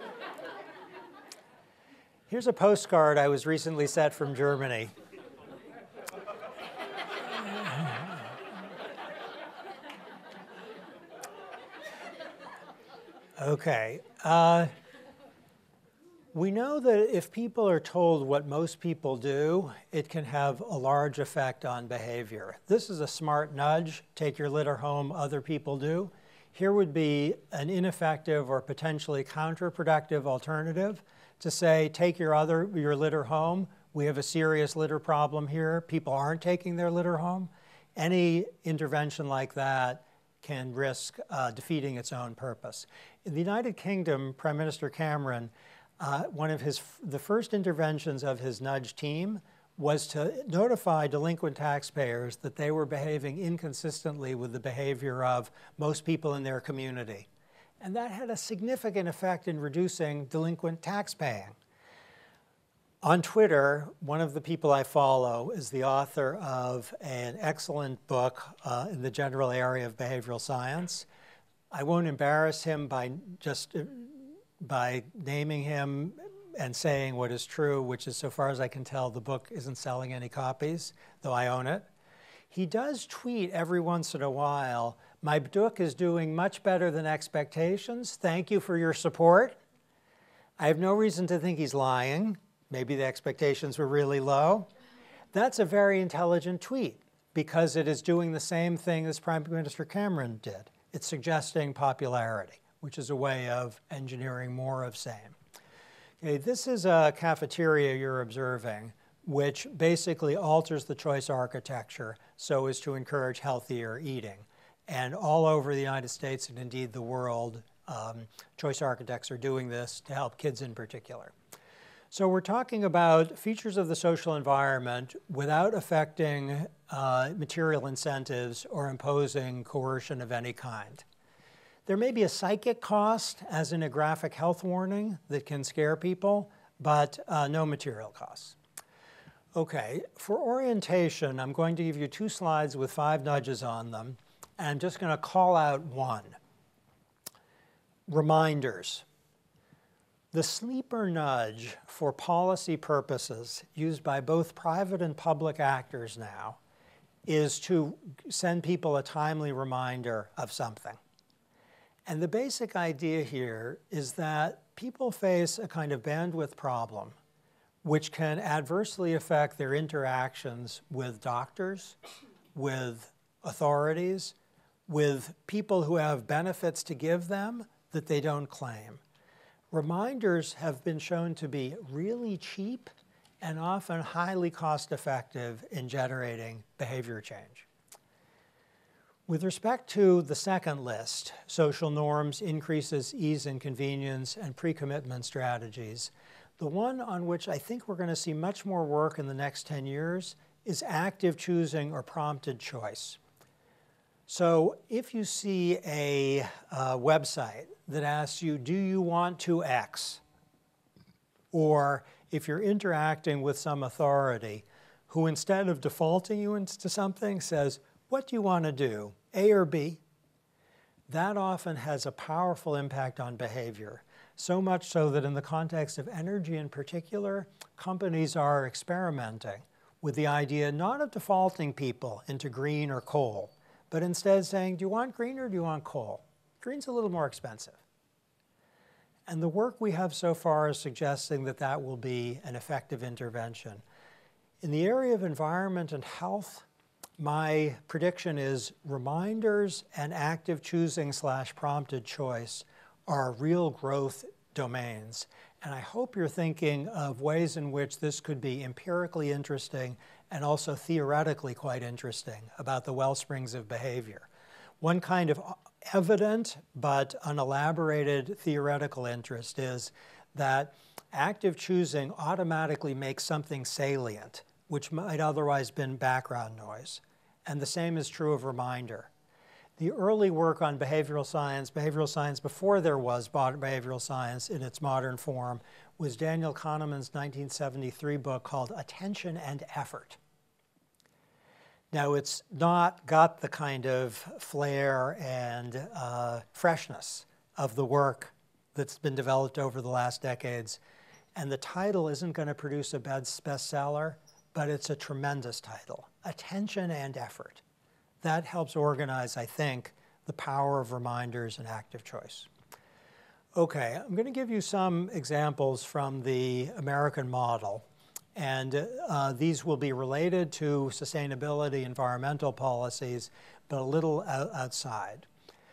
Here's a postcard I was recently sent from Germany. Okay. We know that if people are told what most people do, it can have a large effect on behavior. This is a smart nudge. Take your litter home, other people do. Here would be an ineffective or potentially counterproductive alternative to say, take your litter home. We have a serious litter problem here. People aren't taking their litter home. Any intervention like that can risk defeating its own purpose. In the United Kingdom, Prime Minister Cameron, one of the first interventions of his nudge team was to notify delinquent taxpayers that they were behaving inconsistently with the behavior of most people in their community. And that had a significant effect in reducing delinquent tax paying. On Twitter, one of the people I follow is the author of an excellent book in the general area of behavioral science. I won't embarrass him by naming him and saying what is true, which is, so far as I can tell, the book isn't selling any copies, though I own it. He does tweet every once in a while, my book is doing much better than expectations. Thank you for your support. I have no reason to think he's lying. Maybe the expectations were really low. That's a very intelligent tweet because it is doing the same thing as Prime Minister Cameron did. It's suggesting popularity, which is a way of engineering more of same. Okay, this is a cafeteria you're observing, which basically alters the choice architecture so as to encourage healthier eating. And all over the United States and indeed the world, choice architects are doing this to help kids in particular. So we're talking about features of the social environment without affecting material incentives or imposing coercion of any kind. There may be a psychic cost, as in a graphic health warning, that can scare people, but no material costs. Okay, for orientation, I'm going to give you 2 slides with 5 nudges on them, and I'm just going to call out one. Reminders. The sleeper nudge for policy purposes used by both private and public actors now is to send people a timely reminder of something. And the basic idea here is that people face a kind of bandwidth problem which can adversely affect their interactions with doctors, with authorities, with people who have benefits to give them that they don't claim. Reminders have been shown to be really cheap and often highly cost-effective in generating behavior change. With respect to the second list, social norms, increases, ease and convenience, and pre-commitment strategies, The one on which I think we're going to see much more work in the next 10 years is active choosing or prompted choice. So if you see a website that asks you, do you want to X? Or if you're interacting with some authority who instead of defaulting you into something says, what do you want to do, A or B? That often has a powerful impact on behavior. So much so that in the context of energy in particular, companies are experimenting with the idea not of defaulting people into green or coal, but instead saying, do you want green or do you want coal? Green's a little more expensive. And the work we have so far is suggesting that that will be an effective intervention. In the area of environment and health, my prediction is reminders and active choosing / prompted choice are real growth domains. And I hope you're thinking of ways in which this could be empirically interesting and also theoretically quite interesting about the wellsprings of behavior. One kind of evident but unelaborated theoretical interest is that active choosing automatically makes something salient, which might otherwise have been background noise. And the same is true of reminder. The early work on behavioral science before there was behavioral science in its modern form, was Daniel Kahneman's 1973 book called Attention and Effort. Now, it's not got the kind of flair and freshness of the work that's been developed over the last decades. And the title isn't going to produce a bestseller, but it's a tremendous title, Attention and Effort. That helps organize, I think, the power of reminders and active choice. Okay, I'm going to give you some examples from the American model. And these will be related to sustainability, environmental policies, but a little outside.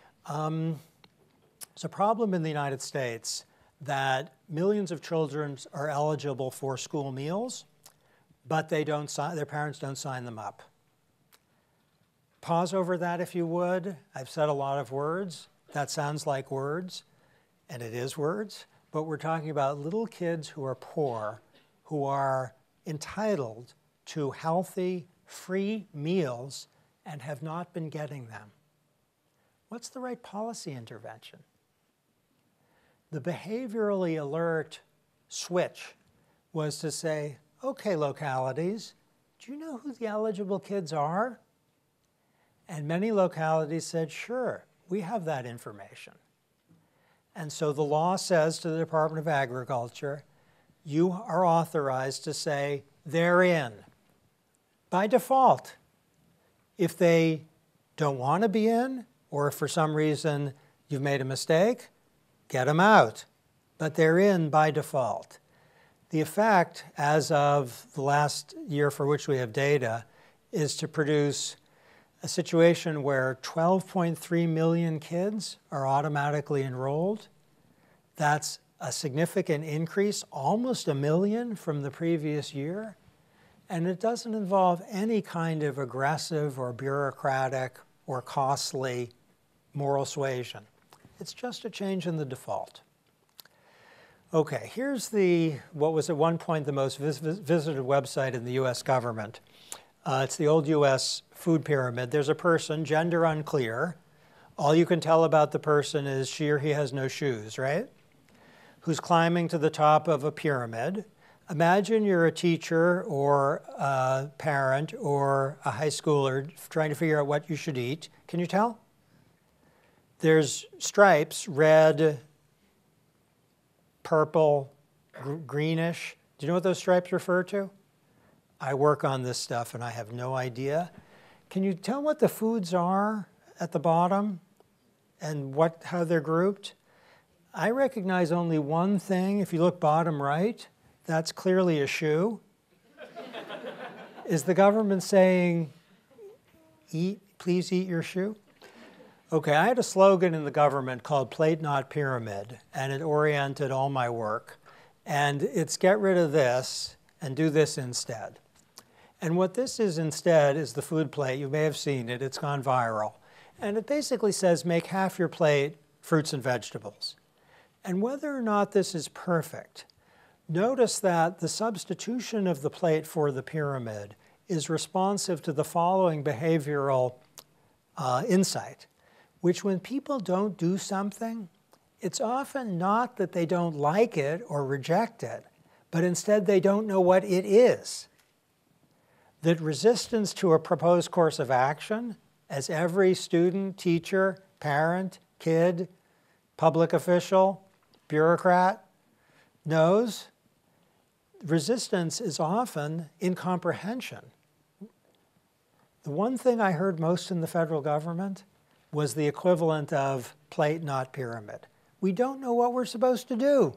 It's a problem in the United States that millions of children are eligible for school meals, but their parents don't sign them up. Pause over that if you would. I've said a lot of words. That sounds like words, and it is words, but we're talking about little kids who are poor, who are entitled to healthy, free meals and have not been getting them. What's the right policy intervention? The behaviorally alert switch was to say, okay, localities, do you know who the eligible kids are? And many localities said, sure, we have that information. And so the law says to the Department of Agriculture, you are authorized to say they're in by default. If they don't want to be in, or if for some reason you've made a mistake, get them out. But they're in by default. The effect, as of the last year for which we have data, is to produce a situation where 12.3 million kids are automatically enrolled. That's a significant increase, almost 1 million from the previous year. And it doesn't involve any kind of aggressive or bureaucratic or costly moral suasion. It's just a change in the default. Okay, here's what was at one point the most visited website in the US government. It's the old US food pyramid. There's a person, gender unclear. All you can tell about the person is she or he has no shoes, right? Who's climbing to the top of a pyramid. Imagine you're a teacher or a parent or a high schooler trying to figure out what you should eat. Can you tell? There's stripes, red, purple, greenish. Do you know what those stripes refer to? I work on this stuff and I have no idea. Can you tell what the foods are at the bottom and how they're grouped? I recognize only one thing. If you look bottom right, that's clearly a shoe. Is the government saying, please eat your shoe? Okay, I had a slogan in the government called Plate Not Pyramid, and it oriented all my work. And it's get rid of this and do this instead. And what this is instead is the food plate. You may have seen it. It's gone viral. And it basically says make half your plate fruits and vegetables. And whether or not this is perfect, notice that the substitution of the plate for the pyramid is responsive to the following behavioral insight, which when people don't do something, it's often not that they don't like it or reject it, but instead they don't know what it is. That resistance to a proposed course of action, as every student, teacher, parent, kid, public official, bureaucrat knows, resistance is often incomprehension. The one thing I heard most in the federal government was the equivalent of plate, not pyramid. We don't know what we're supposed to do.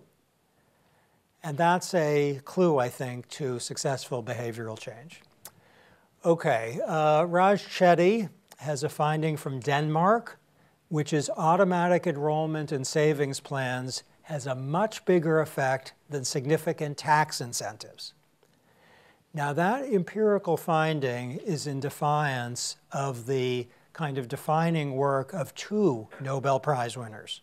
And that's a clue, I think, to successful behavioral change. Okay, Raj Chetty has a finding from Denmark, which is automatic enrollment in savings plans has a much bigger effect than significant tax incentives. Now that empirical finding is in defiance of the kind of defining work of two Nobel Prize winners.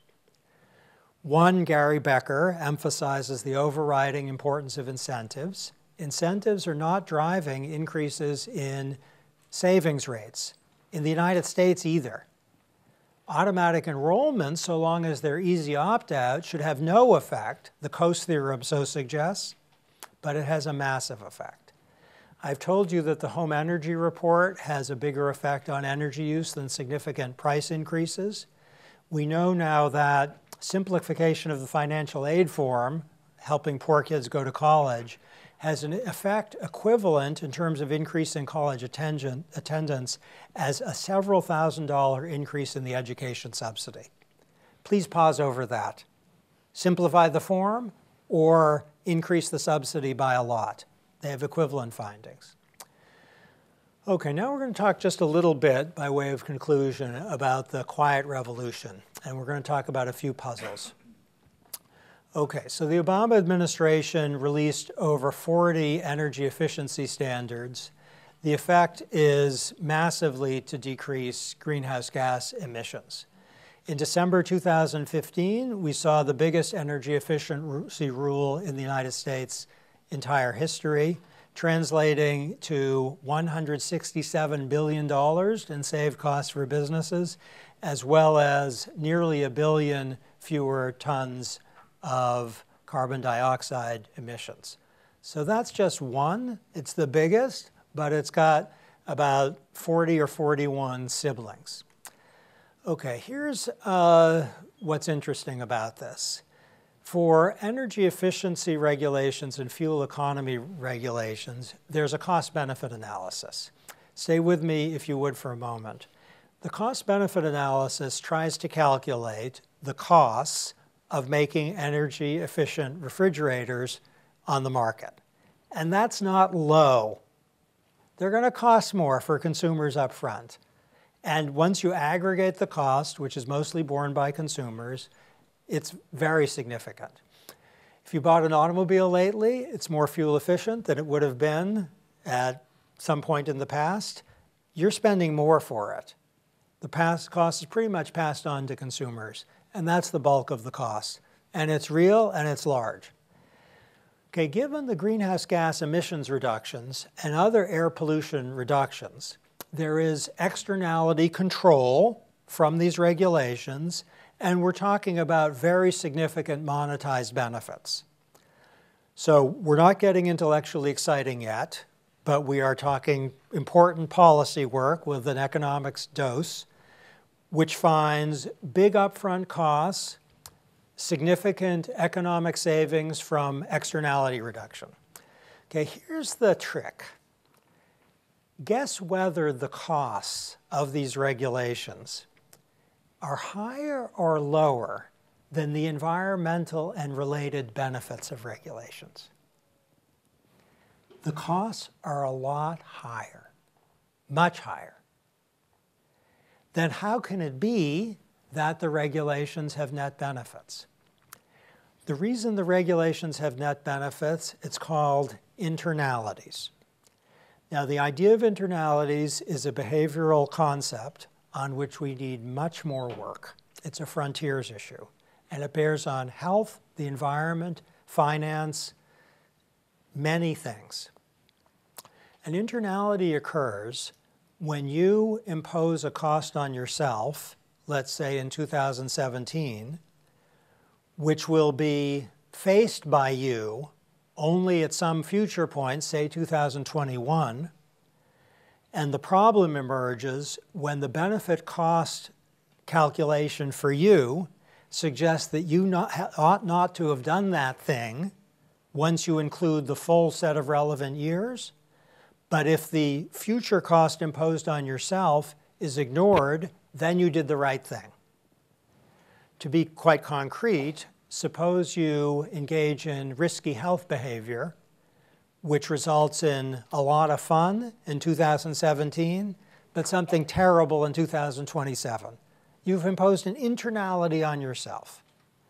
One, Gary Becker, emphasizes the overriding importance of incentives. Incentives are not driving increases in savings rates, in the United States either. Automatic enrollment, so long as they're easy opt-out, should have no effect. The Coase theorem so suggests, but it has a massive effect. I've told you that the home energy report has a bigger effect on energy use than significant price increases. We know now that simplification of the financial aid form, helping poor kids go to college, has an effect equivalent in terms of increasing college attendance as a several $1,000s increase in the education subsidy. Please pause over that. Simplify the form or increase the subsidy by a lot. They have equivalent findings. Okay, now we're going to talk just a little bit by way of conclusion about the quiet revolution, and we're going to talk about a few puzzles. Okay, so the Obama administration released over 40 energy efficiency standards. The effect is massively to decrease greenhouse gas emissions. In December 2015, we saw the biggest energy efficiency rule in the United States' entire history, translating to $167 billion in saved costs for businesses, as well as nearly 1 billion fewer tons of carbon dioxide emissions. So that's just one. It's the biggest, but it's got about 40 or 41 siblings. Okay, here's what's interesting about this. For energy efficiency regulations and fuel economy regulations, there's a cost-benefit analysis. Stay with me, if you would, for a moment. The cost-benefit analysis tries to calculate the costs of making energy-efficient refrigerators on the market. And that's not low. They're going to cost more for consumers up front. And once you aggregate the cost, which is mostly borne by consumers, it's very significant. If you bought an automobile lately, it's more fuel efficient than it would have been at some point in the past. You're spending more for it. The cost is pretty much passed on to consumers, and that's the bulk of the cost. And it's real and it's large. Okay, given the greenhouse gas emissions reductions and other air pollution reductions, there is externality control from these regulations, and we're talking about very significant monetized benefits. So we're not getting intellectually exciting yet, but we are talking important policy work with an economics dose, which finds big upfront costs, significant economic savings from externality reduction. Okay, here's the trick. Guess whether the costs of these regulations are higher or lower than the environmental and related benefits of regulations. The costs are a lot higher, much higher. Then how can it be that the regulations have net benefits? The reason the regulations have net benefits, it's called internalities. Now, the idea of internalities is a behavioral concept on which we need much more work. It's a frontiers issue, and it bears on health, the environment, finance, many things. An internality occurs when you impose a cost on yourself, let's say in 2017, which will be faced by you only at some future point, say 2021, and the problem emerges when the benefit cost calculation for you suggests that you ought not to have done that thing once you include the full set of relevant years. But if the future cost imposed on yourself is ignored, then you did the right thing. To be quite concrete, suppose you engage in risky health behavior, which results in a lot of fun in 2017, but something terrible in 2027. You've imposed an internality on yourself.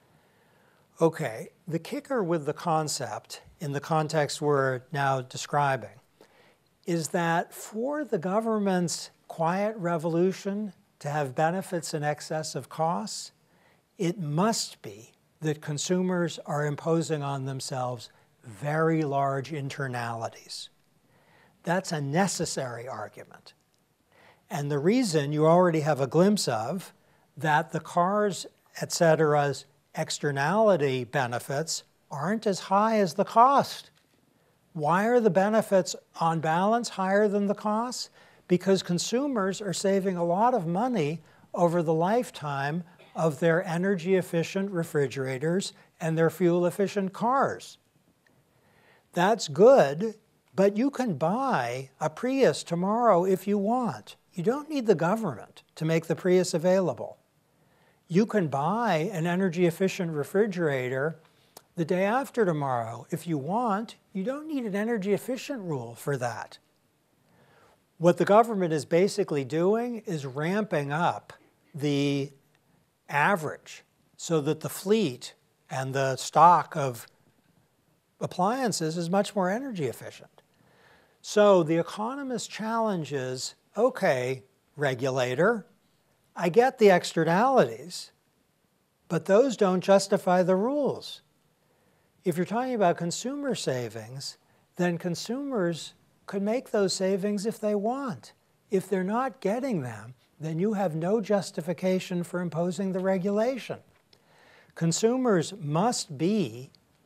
Okay, the kicker with the concept, in the context we're now describing, is that for the government's quiet revolution to have benefits in excess of costs, it must be that consumers are imposing on themselves very large internalities. That's a necessary argument. And the reason you already have a glimpse of that the cars, et cetera's externality benefits aren't as high as the cost. Why are the benefits on balance higher than the costs? Because consumers are saving a lot of money over the lifetime of their energy-efficient refrigerators and their fuel-efficient cars. That's good, but you can buy a Prius tomorrow if you want. You don't need the government to make the Prius available. You can buy an energy-efficient refrigerator the day after tomorrow if you want. You don't need an energy-efficient rule for that. What the government is basically doing is ramping up the average so that the fleet and the stock of appliances is much more energy efficient. So the economist's challenge is, okay, regulator, I get the externalities, but those don't justify the rules. If you're talking about consumer savings, then consumers could make those savings if they want. If they're not getting them, then you have no justification for imposing the regulation. Consumers must be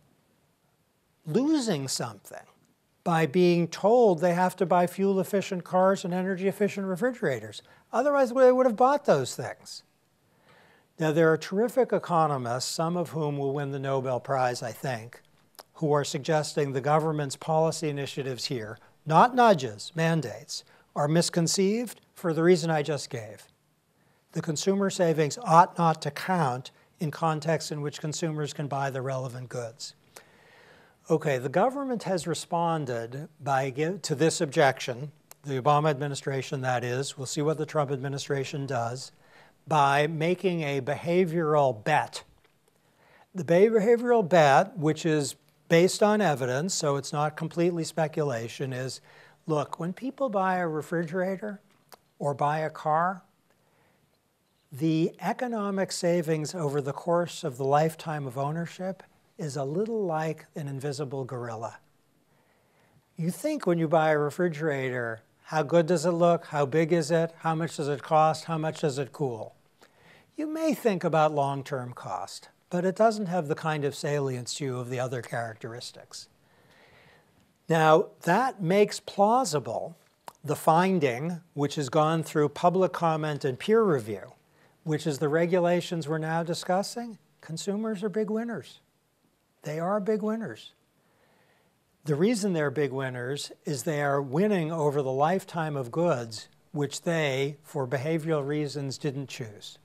losing something by being told they have to buy fuel-efficient cars and energy-efficient refrigerators. Otherwise, they would have bought those things. Now, there are terrific economists, some of whom will win the Nobel Prize, I think, who are suggesting the government's policy initiatives here, not nudges, mandates, are misconceived for the reason I just gave. The consumer savings ought not to count in contexts in which consumers can buy the relevant goods. Okay, the government has responded to this objection, the Obama administration that is, we'll see what the Trump administration does, by making a behavioral bet. The behavioral bet, which is based on evidence, so it's not completely speculation, is, look, when people buy a refrigerator or buy a car, the economic savings over the course of the lifetime of ownership is a little like an invisible gorilla. You think when you buy a refrigerator, how good does it look? How big is it? How much does it cost? How much does it cool? You may think about long-term cost, but it doesn't have the kind of salience to you of the other characteristics. Now, that makes plausible the finding, which has gone through public comment and peer review, which is the regulations we're now discussing. Consumers are big winners. They are big winners. The reason they're big winners is they are winning over the lifetime of goods which they, for behavioral reasons, didn't choose.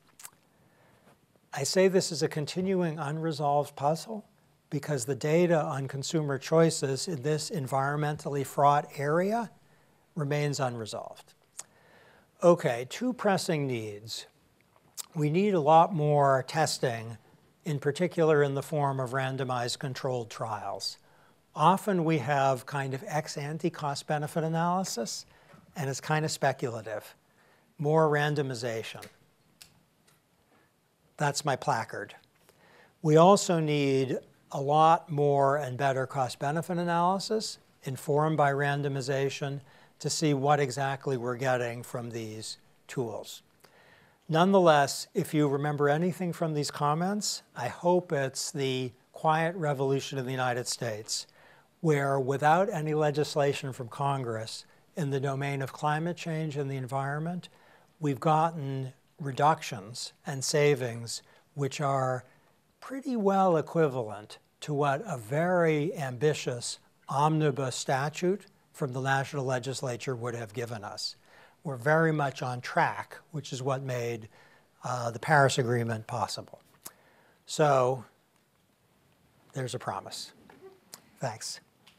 I say this is a continuing unresolved puzzle because the data on consumer choices in this environmentally fraught area remains unresolved. Okay, two pressing needs. We need a lot more testing, in particular in the form of randomized controlled trials. Often we have kind of ex-ante cost-benefit analysis, and it's kind of speculative. More randomization. That's my placard. We also need a lot more and better cost-benefit analysis informed by randomization to see what exactly we're getting from these tools. Nonetheless, if you remember anything from these comments, I hope it's the quiet revolution of the United States, where without any legislation from Congress in the domain of climate change and the environment, we've gotten reductions and savings which are pretty well equivalent to what a very ambitious omnibus statute from the national legislature would have given us. We're very much on track, which is what made the Paris Agreement possible. So there's a promise. Thanks.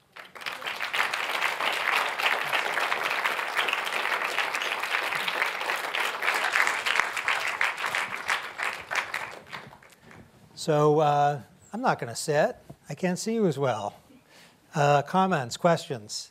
So I'm not going to sit. I can't see you as well. Comments, questions?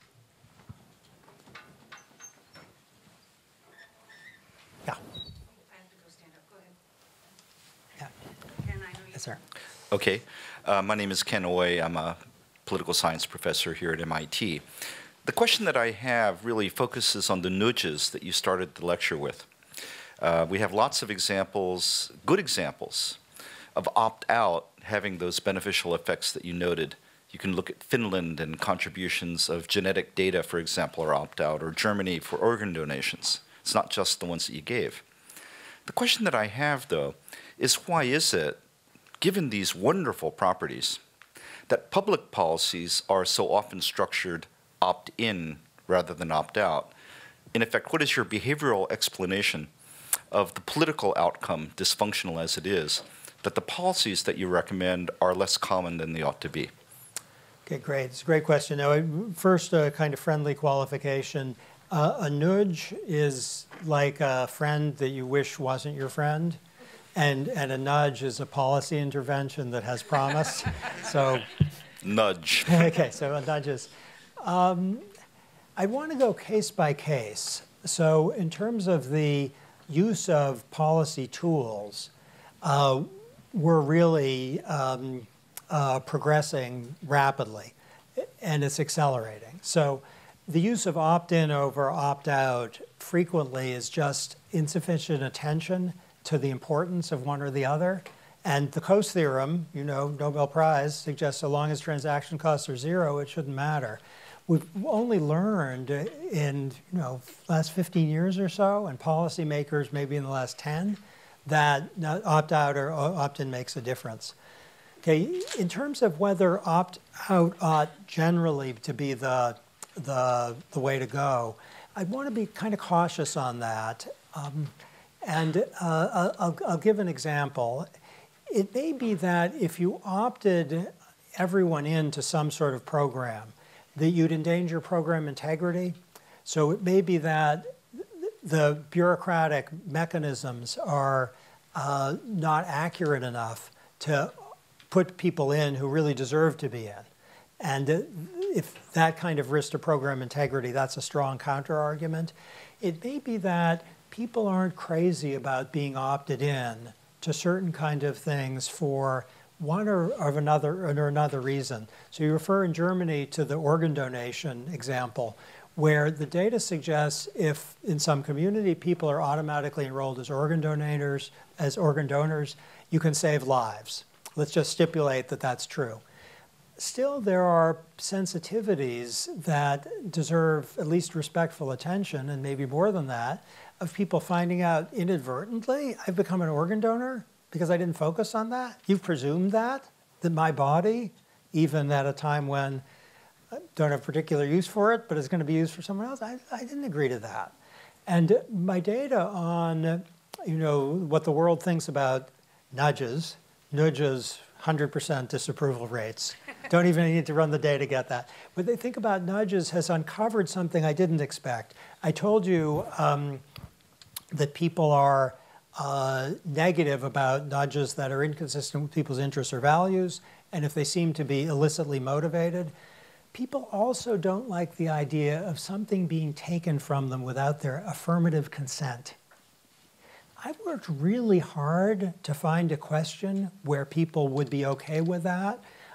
Yeah. I have to go stand up. Go ahead. Yeah. Ken, I know you. Yes, sir. Okay. My name is Ken Oy. I'm a political science professor here at MIT. The question that I have really focuses on the nudges that you started the lecture with. We have lots of examples, good examples, of opt-out having those beneficial effects that you noted. You can look at Finland and contributions of genetic data, for example, are opt-out, or Germany for organ donations. It's not just the ones that you gave. The question that I have, though, is why is it, given these wonderful properties, that public policies are so often structured opt-in rather than opt-out? In effect, what is your behavioral explanation of the political outcome, dysfunctional as it is, that the policies that you recommend are less common than they ought to be? Okay, great. It's a great question. Now, first, a kind of friendly qualification. A nudge is like a friend that you wish wasn't your friend, and a nudge is a policy intervention that has promise. So, Nudge. okay, so nudges. I want to go case by case. So, in terms of the use of policy tools, we're really progressing rapidly, and it's accelerating. So the use of opt-in over opt-out frequently is just insufficient attention to the importance of one or the other. And the Coase theorem, you know, Nobel Prize, suggests so long as transaction costs are zero, it shouldn't matter. We've only learned in, last 15 years or so, and policymakers maybe in the last 10, that opt-out or opt-in makes a difference. Okay, in terms of whether opt-out ought generally to be the way to go, I want to be kind of cautious on that. I'll give an example. It may be that if you opted everyone into some sort of program, that you'd endanger program integrity. So it may be that the bureaucratic mechanisms are not accurate enough to put people in who really deserve to be in. And if that kind of risk to program integrity, that's a strong counter-argument. It may be that people aren't crazy about being opted in to certain kind of things for one or another reason. So you refer in Germany to the organ donation example, where the data suggests if in some community people are automatically enrolled as organ donors, you can save lives. Let's just stipulate that that's true. Still, there are sensitivities that deserve at least respectful attention, and maybe more than that, of people finding out inadvertently, I've become an organ donor because I didn't focus on that. You've presumed that my body, even at a time when I don't have particular use for it, but it's going to be used for someone else, I didn't agree to that. And my data on, what the world thinks about nudges, 100% disapproval rates. Don't even need to run the data to get that. What they think about nudges has uncovered something I didn't expect. I told you that people are negative about nudges that are inconsistent with people's interests or values, and if they seem to be illicitly motivated. People also don't like the idea of something being taken from them without their affirmative consent. I've worked really hard to find a question where people would be okay with that.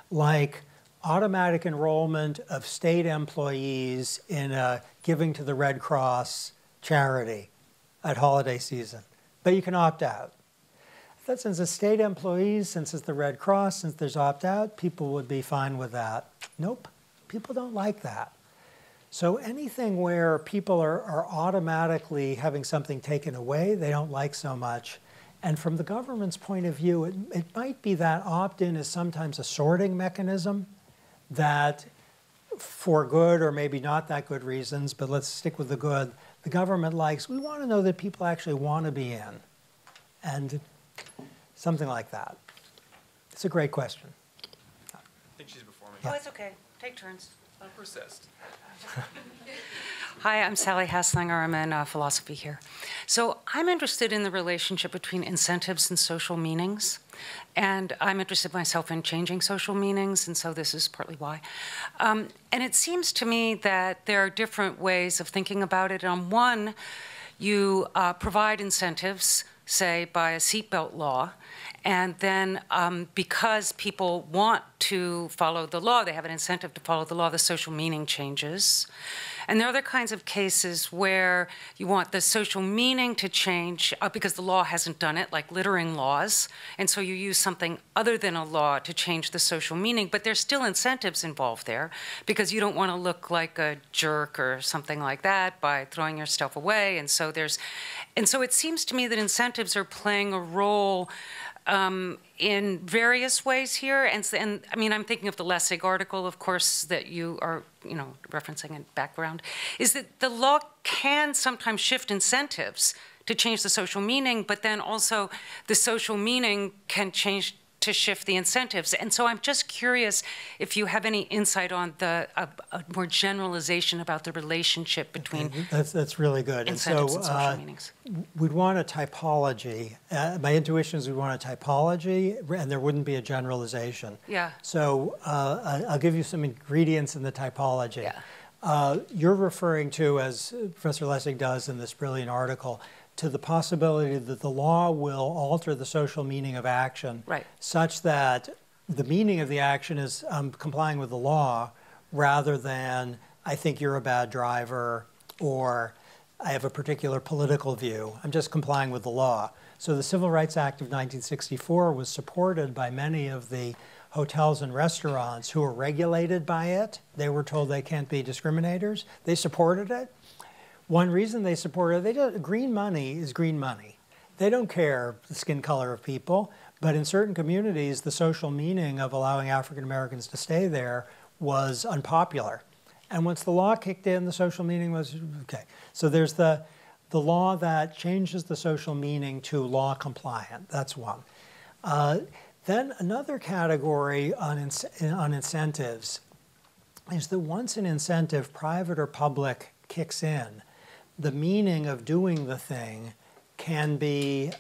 like automatic enrollment of state employees in a giving to the Red Cross charity at holiday season. But you can opt out. That since it's state employees, since it's the Red Cross, since there's opt-out, people would be fine with that. Nope, people don't like that. So anything where people are automatically having something taken away, they don't like so much. And from the government's point of view, it might be that opt-in is sometimes a sorting mechanism that for good or maybe not that good reasons, but let's stick with the good, the government likes, we want to know that people actually want to be in. And something like that. It's a great question. I think she's before me. Oh, it's okay. Take turns. I persist. Hi, I'm Sally Hasslinger. I'm in philosophy here. So I'm interested in the relationship between incentives and social meanings. And I'm interested myself in changing social meanings, and so this is partly why. And it seems to me that there are different ways of thinking about it. On one, you provide incentives, say, by a seatbelt law, and then because people want to follow the law, they have an incentive to follow the law, the social meaning changes. And there are other kinds of cases where you want the social meaning to change because the law hasn't done it, like littering laws, and so you use something other than a law to change the social meaning, but there's still incentives involved there because you don't want to look like a jerk or something like that by throwing your stuff away, and so it seems to me that incentives are playing a role in various ways here, and I mean, I'm thinking of the Lessig article, of course, that you are, referencing in background, is that the law can sometimes shift incentives to change the social meaning, but then also the social meaning can change to shift the incentives. And so I'm just curious if you have any insight on a more generalization about the relationship between that's really good. incentives and social meanings. We'd want a typology. My intuition is we want a typology, and there wouldn't be a generalization. Yeah. So I'll give you some ingredients in the typology. Yeah. You're referring to, as Professor Lessig does in this brilliant article, to the possibility that the law will alter the social meaning of action, right, such that the meaning of the action is complying with the law rather than I think you're a bad driver or I have a particular political view. I'm just complying with the law. So the Civil Rights Act of 1964 was supported by many of the hotels and restaurants who were regulated by it. They were told they can't be discriminators. They supported it. One reason they support it, green money is green money. They don't care the skin color of people, but in certain communities, the social meaning of allowing African Americans to stay there was unpopular. And once the law kicked in, the social meaning was, okay. So there's the law that changes the social meaning to law compliant. That's one. Then another category on incentives is that once an incentive, private or public, kicks in, the meaning of doing the thing can be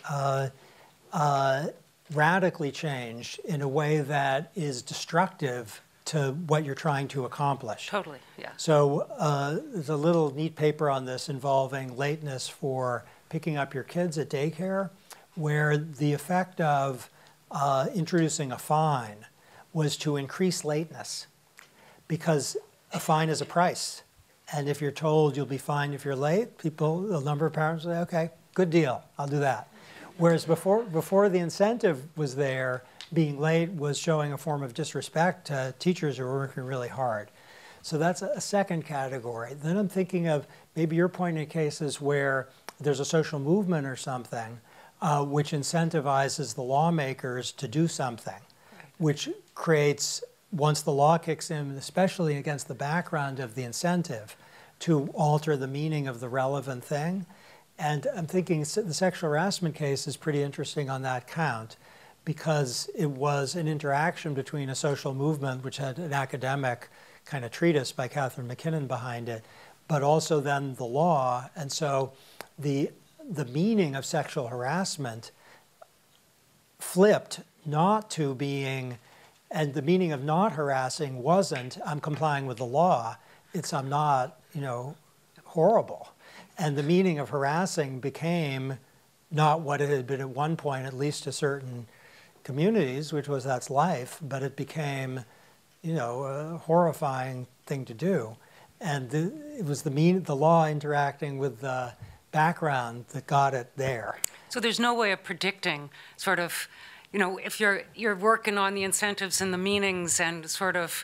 radically changed in a way that is destructive to what you're trying to accomplish. Totally, yeah. So there's a little neat paper on this involving lateness for picking up your kids at daycare, where the effect of introducing a fine was to increase lateness, because a fine is a price. And if you're told you'll be fined if you're late, a number of parents say, okay, good deal, I'll do that. Whereas before the incentive was there, being late was showing a form of disrespect to teachers who were working really hard. So that's a second category. Then I'm thinking of maybe you're pointing to cases where there's a social movement or something which incentivizes the lawmakers to do something, which creates, once the law kicks in, especially against the background of the incentive, to alter the meaning of the relevant thing. And I'm thinking the sexual harassment case is pretty interesting on that count, because it was an interaction between a social movement, which had an academic kind of treatise by Catherine McKinnon behind it, but also then the law. And so the meaning of sexual harassment flipped not to being, and the meaning of not harassing wasn't I'm complying with the law, it's I'm not, horrible. And the meaning of harassing became not what it had been at one point, at least to certain communities, which was that's life, but it became horrifying thing to do. And it was the law interacting with the background that got it there. So there's no way of predicting sort of, if you're working on the incentives and the meanings and sort of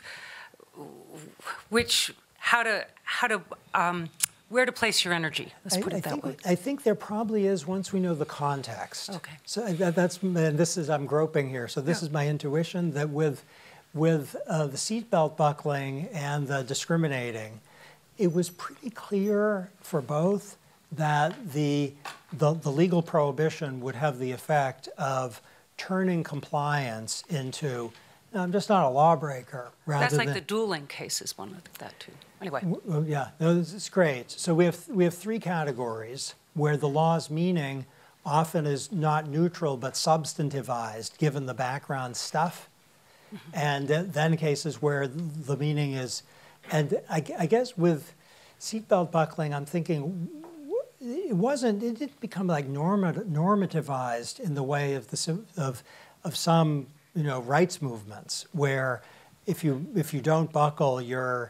where to place your energy. Let's put it that way. I think there probably is once we know the context. Okay. So I'm groping here. So this is my intuition that with the seatbelt buckling and the discriminating, it was pretty clear for both that the legal prohibition would have the effect of turning compliance into, I'm just not a lawbreaker. That's like the dueling case is one of that too. Anyway. Yeah, no, this is great. So we have three categories where the law's meaning often is not neutral but substantivized given the background stuff. And then cases where the meaning is, and I guess with seatbelt buckling, I'm thinking it didn't become like normativized in the way of some rights movements where if you don't buckle, you're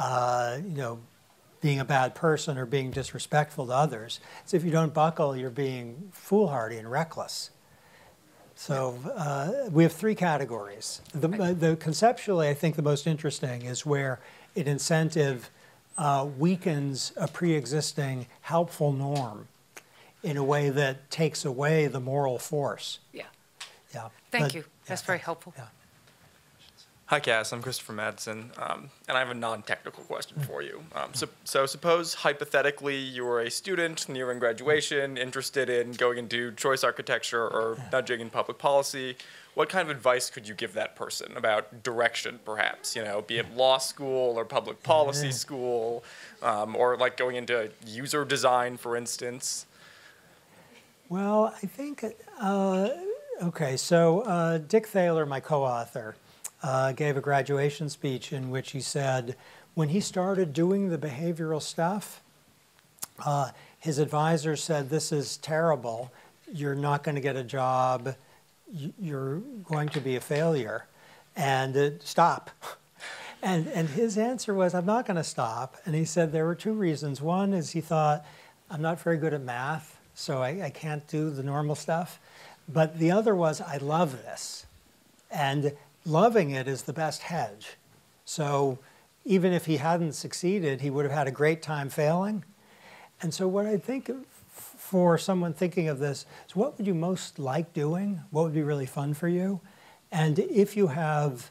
being a bad person or being disrespectful to others. So if you don't buckle, you're being foolhardy and reckless. So we have three categories. Conceptually, I think the most interesting is where an incentive weakens a pre-existing helpful norm in a way that takes away the moral force. Yeah. Yeah. Thank you. That's very helpful. Yeah. Hi, Cass. I'm Christopher Madsen, and I have a non-technical question for you. So suppose, hypothetically, you were a student nearing graduation, interested in going into choice architecture or nudging in public policy. What kind of advice could you give that person about direction, perhaps? Be it law school or public policy school, or like going into user design, for instance? Well, I think, okay, so Dick Thaler, my co-author, gave a graduation speech in which he said when he started doing the behavioral stuff, his advisor said, this is terrible, you're not going to get a job, you're going to be a failure, and stop. And his answer was, I'm not going to stop. And he said there were two reasons. One is he thought, I'm not very good at math, so I can't do the normal stuff. But the other was, I love this. And loving it is the best hedge. So even if he hadn't succeeded, he would have had a great time failing. And so what I think for someone thinking of this is, what would you most like doing? What would be really fun for you? And if you have,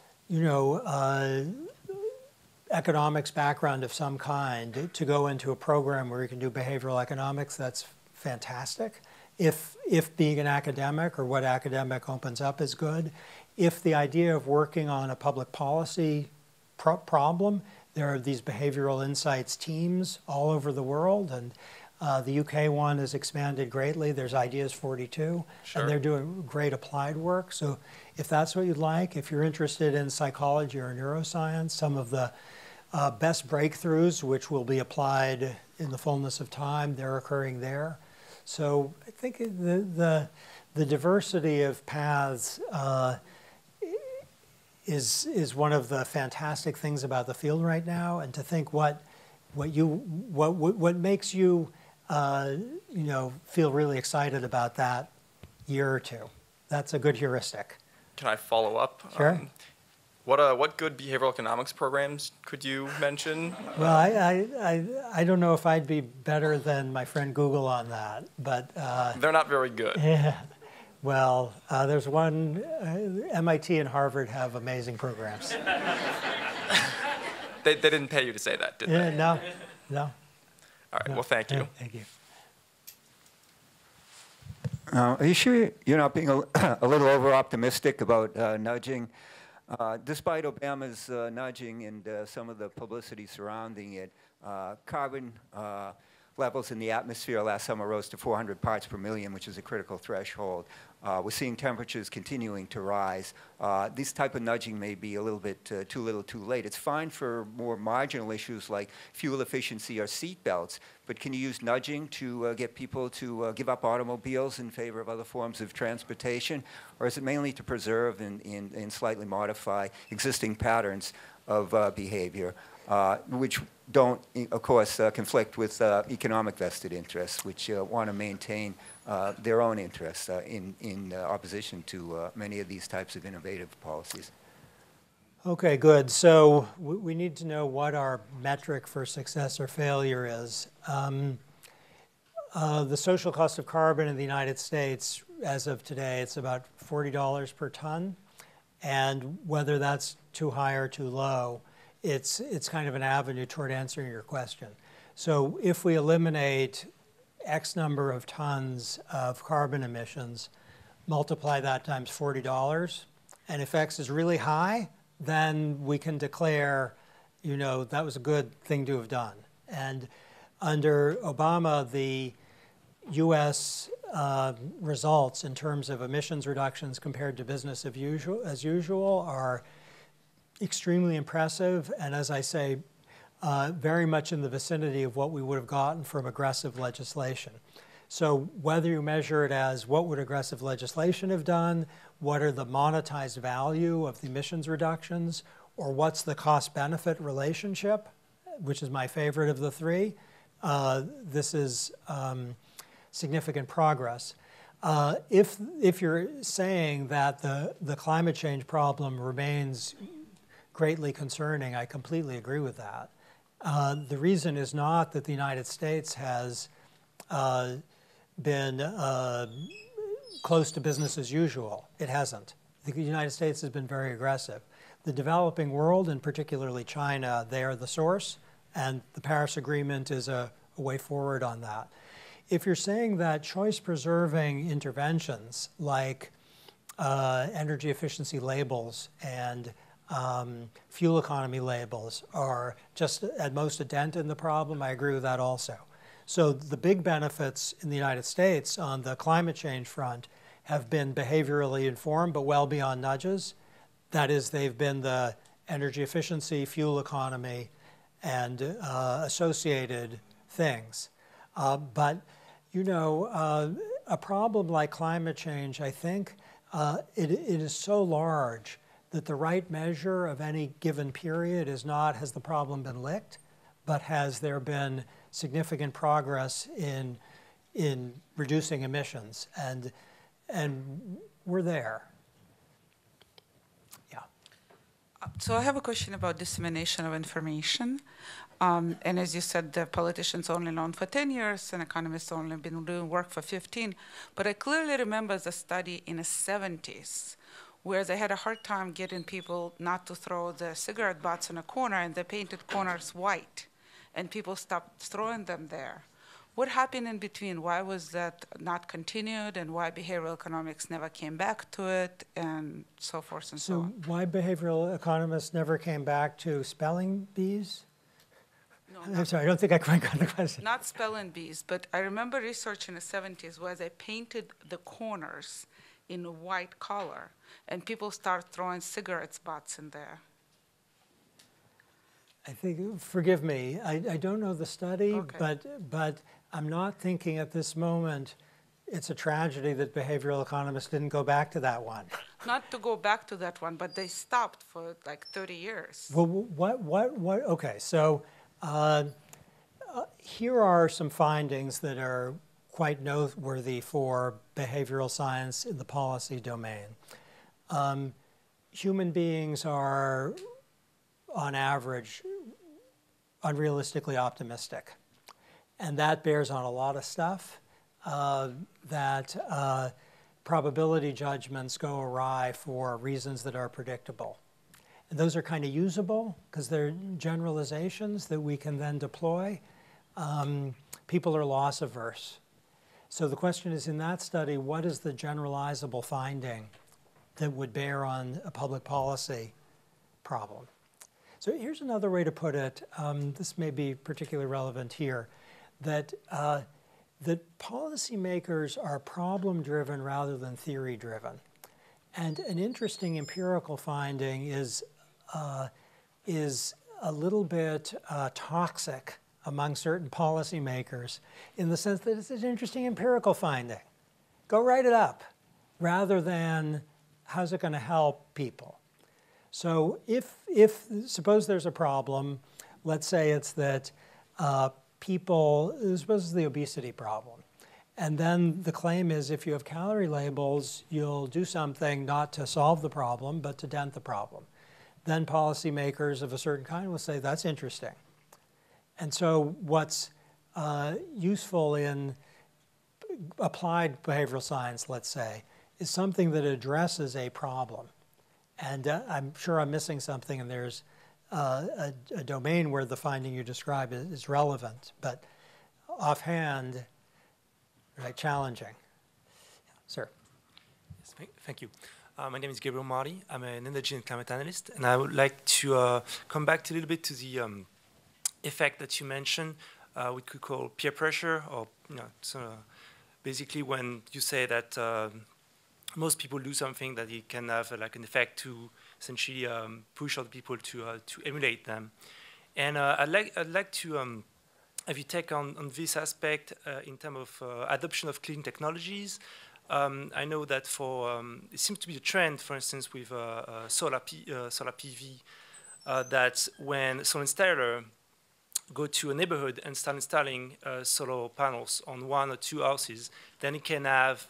economics background of some kind, to go into a program where you can do behavioral economics, that's fantastic. If being an academic or what academic opens up is good. If the idea of working on a public policy problem, there are these behavioral insights teams all over the world, and the UK one has expanded greatly. There's Ideas 42, Sure. And they're doing great applied work. So if that's what you'd like, if you're interested in psychology or neuroscience, some of the best breakthroughs, which will be applied in the fullness of time, they're occurring there. So I think the diversity of paths is one of the fantastic things about the field right now, and to think what makes you feel really excited about that year or two. That's a good heuristic. Can I follow up? Sure. What good behavioral economics programs could you mention? Well, I don't know if I'd be better than my friend Google on that, but They're not very good. yeah. Well, there's one. MIT and Harvard have amazing programs. They didn't pay you to say that, did they? No. All right. Well, thank you. Thank you. Are you sure you're not being a little over-optimistic about nudging? Despite Obama's nudging and some of the publicity surrounding it, carbon levels in the atmosphere last summer rose to 400 parts per million, which is a critical threshold. We're seeing temperatures continuing to rise. This type of nudging may be a little bit too little too late. It's fine for more marginal issues like fuel efficiency or seat belts, but can you use nudging to get people to give up automobiles in favor of other forms of transportation? Or is it mainly to preserve and slightly modify existing patterns of behavior, which don't, of course, conflict with economic vested interests, which want to maintain their own interests in opposition to many of these types of innovative policies? Okay, good. So we need to know what our metric for success or failure is. The social cost of carbon in the United States, as of today, it's about $40 per ton. And whether that's too high or too low, it's kind of an avenue toward answering your question. So if we eliminate X number of tons of carbon emissions, multiply that times $40, and if X is really high, then we can declare, you know, that was a good thing to have done. And under Obama, the US results in terms of emissions reductions compared to business as usual are extremely impressive, and as I say, very much in the vicinity of what we would have gotten from aggressive legislation. So whether you measure it as what would aggressive legislation have done, what are the monetized value of the emissions reductions, or what's the cost-benefit relationship, which is my favorite of the three, this is significant progress. If you're saying that the climate change problem remains greatly concerning, I completely agree with that. The reason is not that the United States has been close to business as usual. It hasn't. The United States has been very aggressive. The developing world, and particularly China, they are the source, and the Paris Agreement is a way forward on that. If you're saying that choice-preserving interventions like energy efficiency labels and fuel economy labels are just at most a dent in the problem, I agree with that also. So the big benefits in the United States on the climate change front have been behaviorally informed, but well beyond nudges. That is, they've been the energy efficiency, fuel economy, and associated things. But, you know, a problem like climate change, I think, it is so large that the right measure of any given period is not, has the problem been licked, but has there been significant progress in reducing emissions, and we're there. Yeah. So I have a question about dissemination of information. And as you said, the politicians only known for 10 years and economists only been doing work for 15. But I clearly remember the study in the 70s where they had a hard time getting people not to throw the cigarette butts in a corner, and they painted corners white, and people stopped throwing them there. What happened in between? Why was that not continued, and why behavioral economics never came back to it, and so forth and so on? So why behavioral economists never came back to spelling bees? No, I'm sorry, I don't think I quite got the question. not spelling bees, but I remember research in the 70s where they painted the corners in a white color, and people start throwing cigarette butts in there. I think, forgive me, I don't know the study, Okay. but I'm not thinking at this moment it's a tragedy that behavioral economists didn't go back to that one. Not to go back to that one, but they stopped for like 30 years. Well, what, okay, so here are some findings that are quite noteworthy for behavioral science in the policy domain. Human beings are, on average, unrealistically optimistic. And that bears on a lot of stuff, that probability judgments go awry for reasons that are predictable. And those are kind of usable because they're generalizations that we can then deploy. People are loss averse. So the question is, in that study, what is the generalizable finding that would bear on a public policy problem? So here's another way to put it. This may be particularly relevant here. that that policymakers are problem-driven rather than theory-driven. And an interesting empirical finding is a little bit toxic among certain policymakers in the sense that it's an interesting empirical finding. Go write it up, rather than how's it going to help people. So if suppose there's a problem, let's say it's that suppose it's the obesity problem. And then the claim is if you have calorie labels, you'll do something not to solve the problem, but to dent the problem. Then policymakers of a certain kind will say, that's interesting. And so what's useful in applied behavioral science, let's say, is something that addresses a problem. And I'm sure I'm missing something, and there's a domain where the finding you describe is relevant, but offhand, right, challenging. Sir. Yes, thank you. My name is Gabriel Marty. I'm an energy and climate analyst, and I would like to come back a little bit to the effect that you mentioned, we could call peer pressure, or basically when you say that most people do something that it can have like an effect to essentially push other people to emulate them. And I'd like to have you take on this aspect in terms of adoption of clean technologies. I know that it seems to be a trend, for instance, with solar PV, that when solar installer go to a neighborhood and start installing solar panels on one or two houses, then it can have,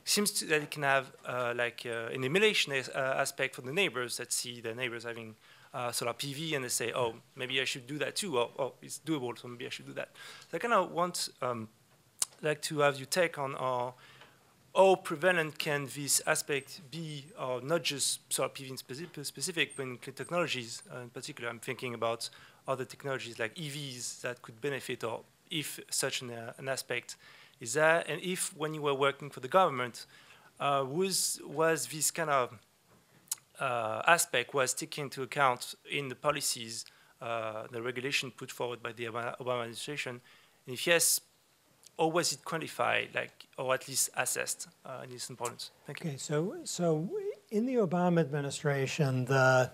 an emulation aspect for the neighbors that see the neighbors having solar PV, and they say, oh, maybe I should do that too, or oh, it's doable, so maybe I should do that. So I kind of want like to have you take on how prevalent can this aspect be, or not just solar PV in specific, but in clean technologies in particular. I'm thinking about other technologies like EVs that could benefit, or if such an aspect is there, and if when you were working for the government, was this kind of aspect was taken into account in the policies, the regulation put forward by the Obama administration, and if yes, or was it quantified, or at least assessed in its importance? Thank you. Okay, so in the Obama administration, the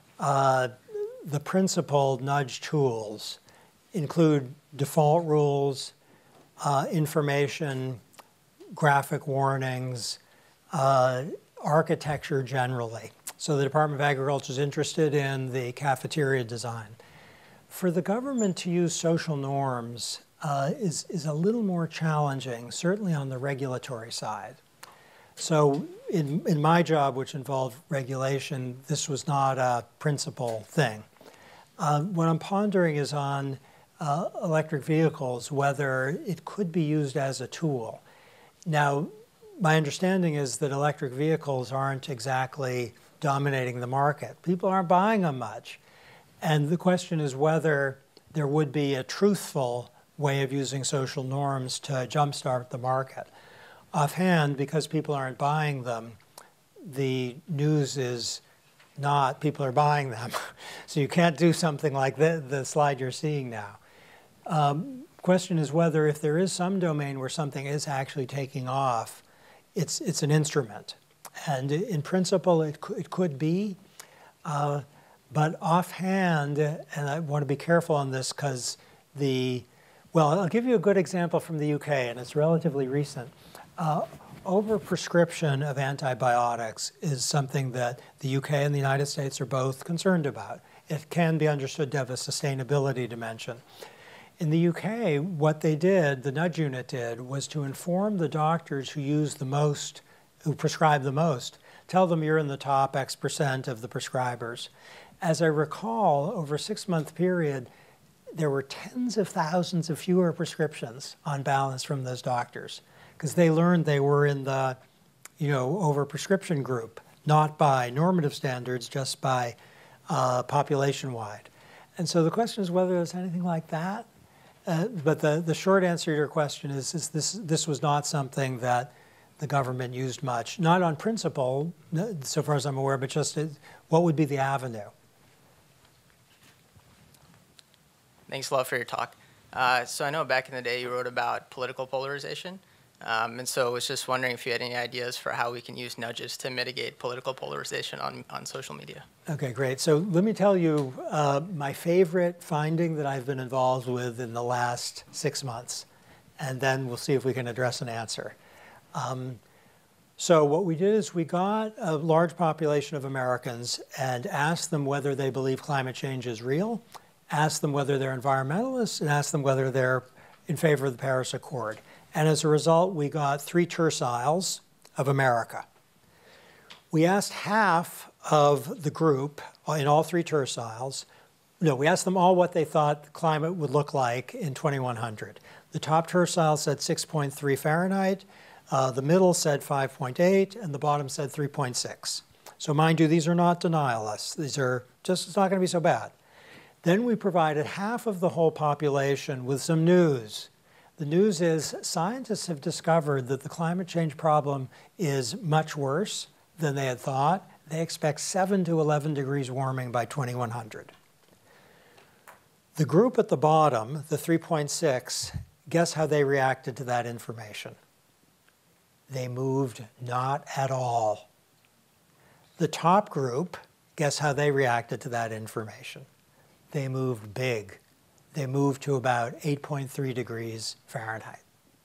principal nudge tools include default rules, information, graphic warnings, architecture generally. So the Department of Agriculture is interested in the cafeteria design. For the government to use social norms is a little more challenging, certainly on the regulatory side. So in my job, which involved regulation, this was not a principal thing. What I'm pondering is on electric vehicles, whether it could be used as a tool. Now, my understanding is that electric vehicles aren't exactly dominating the market. People aren't buying them much. And the question is whether there would be a truthful way of using social norms to jumpstart the market. Offhand, because people aren't buying them, the news is not people are buying them. So you can't do something like the slide you're seeing now. Question is whether if there is some domain where something is actually taking off, it's an instrument. And in principle, it could be. But offhand, and I want to be careful on this because well, I'll give you a good example from the UK, and it's relatively recent. Overprescription of antibiotics is something that the UK and the United States are both concerned about. It can be understood to have a sustainability dimension. In the UK, what they did, the nudge unit did, was to inform the doctors who use the most, who prescribe the most, tell them you're in the top X% of the prescribers. As I recall, over a 6-month period, there were tens of thousands of fewer prescriptions on balance from those doctors because they learned they were in the, overprescription group, not by normative standards, just by population-wide. And so the question is whether there's anything like that. But the short answer to your question is this was not something that the government used much, not on principle, so far as I'm aware, but just what would be the avenue? Thanks a lot for your talk. So I know back in the day you wrote about political polarization. And so I was just wondering if you had any ideas for how we can use nudges to mitigate political polarization on social media. Okay, great. So let me tell you my favorite finding that I've been involved with in the last 6 months, and then we'll see if we can address an answer. So what we did is we got a large population of Americans and asked them whether they believe climate change is real, asked them whether they're environmentalists, and asked them whether they're in favor of the Paris Accord. And as a result, we got 3 terciles of America. We asked half of the group in all 3 terciles, no, we asked them all what they thought the climate would look like in 2100. The top tercile said 6.3 Fahrenheit, the middle said 5.8, and the bottom said 3.6. So mind you, these are not denialists. These are just, it's not going to be so bad. Then we provided half of the whole population with some news. The news is scientists have discovered that the climate change problem is much worse than they had thought. They expect 7 to 11 degrees warming by 2100. The group at the bottom, the 3.6, guess how they reacted to that information? They moved not at all. The top group, guess how they reacted to that information? They moved big. They moved to about 8.3 degrees Fahrenheit.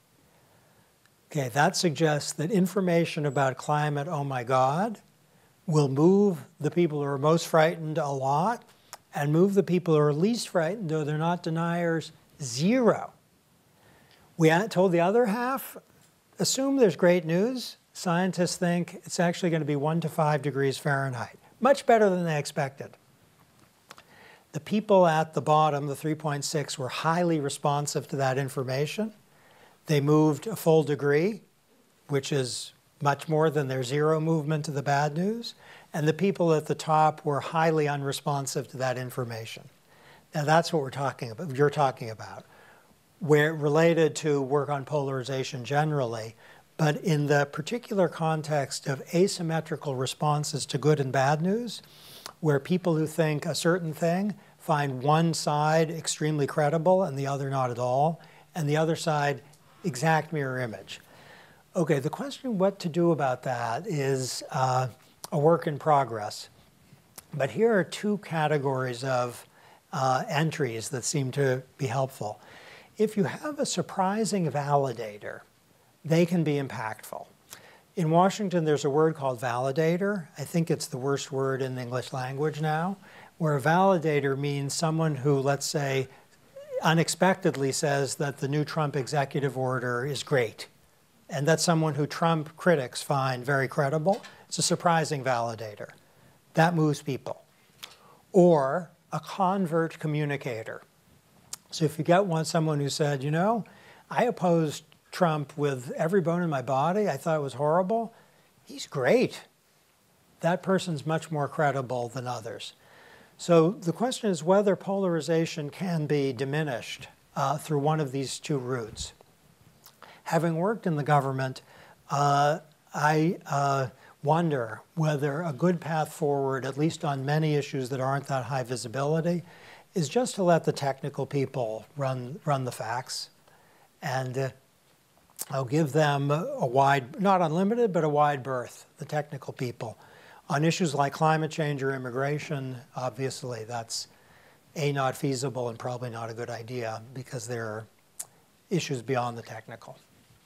Okay, that suggests that information about climate, oh my God, will move the people who are most frightened a lot and move the people who are least frightened, though they're not deniers, 0. We told the other half, assume there's great news. Scientists think it's actually going to be 1 to 5 degrees Fahrenheit. Much better than they expected. The people at the bottom, the 3.6, were highly responsive to that information. They moved a full degree, which is much more than their 0 movement to the bad news. And the people at the top were highly unresponsive to that information. Now that's what we're talking about, you're talking about. We're related to work on polarization generally, but in the particular context of asymmetrical responses to good and bad news, where people who think a certain thing find one side extremely credible and the other not at all, and the other side exact mirror image. Okay, the question what to do about that is a work in progress. But here are 2 categories of entries that seem to be helpful. If you have a surprising validator, they can be impactful. In Washington, there's a word called validator. I think it's the worst word in the English language now, where a validator means someone who, let's say, unexpectedly says that the new Trump executive order is great, and that's someone who Trump critics find very credible. It's a surprising validator. That moves people. Or a convert communicator. So if you get someone who said, you know, I opposed Trump with every bone in my body. I thought it was horrible. He's great. That person's much more credible than others. So the question is whether polarization can be diminished through one of these 2 routes. Having worked in the government, I wonder whether a good path forward, at least on many issues that aren't that high visibility, is just to let the technical people run the facts. And I'll give them a wide, not unlimited, but a wide berth, the technical people. On issues like climate change or immigration, obviously that's not feasible and probably not a good idea because there are issues beyond the technical.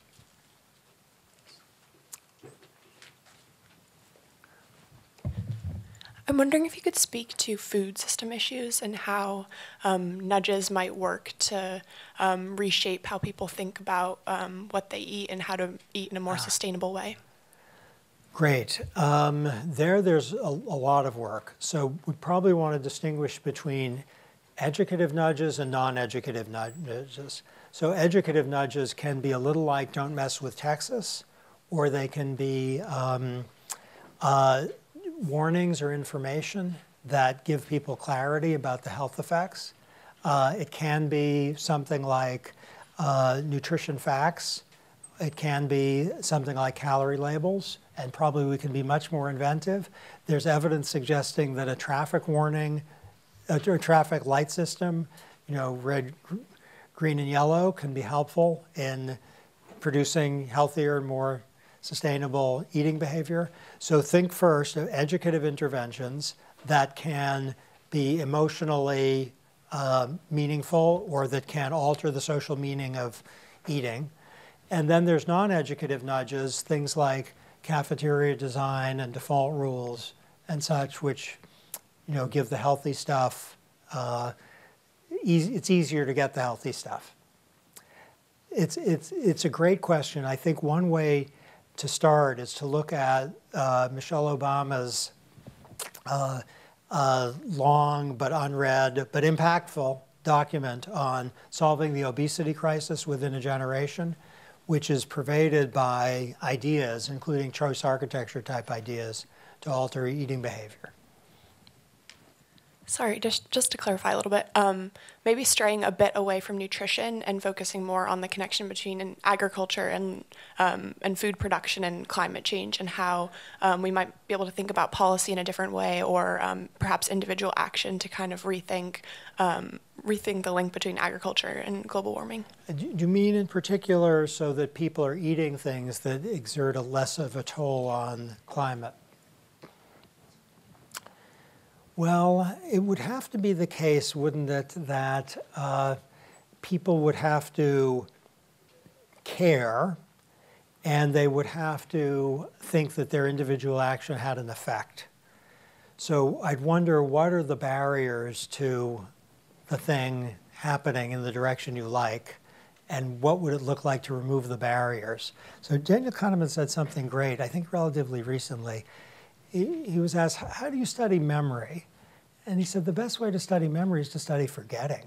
I'm wondering if you could speak to food system issues and how nudges might work to reshape how people think about what they eat and how to eat in a more sustainable way. Great. There's a lot of work. So we probably want to distinguish between educative nudges and non-educative nudges. So educative nudges can be a little like don't mess with Texas, or they can be warnings or information that give people clarity about the health effects. It can be something like nutrition facts. It can be something like calorie labels, and probably we can be much more inventive. There's evidence suggesting that a traffic warning, a traffic light system, you know, red, green and yellow can be helpful in producing healthier and more sustainable eating behavior. So think first of educative interventions that can be emotionally meaningful or that can alter the social meaning of eating. And then there's non-educative nudges, things like cafeteria design and default rules and such, which give the healthy stuff. It's easier to get the healthy stuff. It's a great question. I think one way to start is to look at Michelle Obama's long but unread but impactful document on solving the obesity crisis within a generation, which is pervaded by ideas, including choice architecture type ideas, to alter eating behavior. Sorry, just to clarify a little bit, maybe straying a bit away from nutrition and focusing more on the connection between agriculture and food production and climate change, and how we might be able to think about policy in a different way, or perhaps individual action to kind of rethink the link between agriculture and global warming. Do you mean in particular so that people are eating things that exert a less of a toll on climate? Well, it would have to be the case, wouldn't it, that people would have to care and they would have to think that their individual action had an effect. So I'd wonder, what are the barriers to the thing happening in the direction you like, and what would it look like to remove the barriers? So Daniel Kahneman said something great, I think relatively recently. He was asked, how do you study memory? And he said, the best way to study memory is to study forgetting.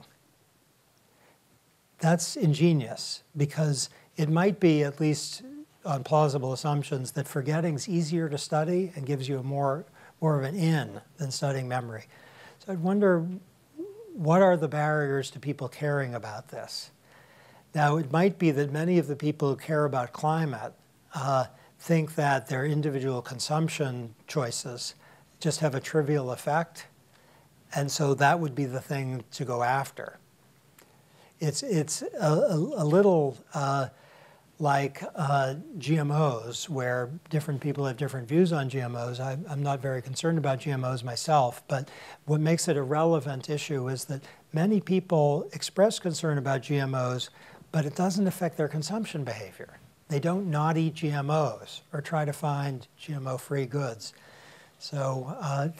That's ingenious, because it might be, at least on plausible assumptions, that forgetting's easier to study and gives you more of an in than studying memory. So I'd wonder, what are the barriers to people caring about this? Now, it might be that many of the people who care about climate think that their individual consumption choices just have a trivial effect, and so that would be the thing to go after. It's a little like GMOs, where different people have different views on GMOs. I'm not very concerned about GMOs myself, but what makes it a relevant issue is that many people express concern about GMOs, but it doesn't affect their consumption behavior. They don't not eat GMOs or try to find GMO-free goods. So I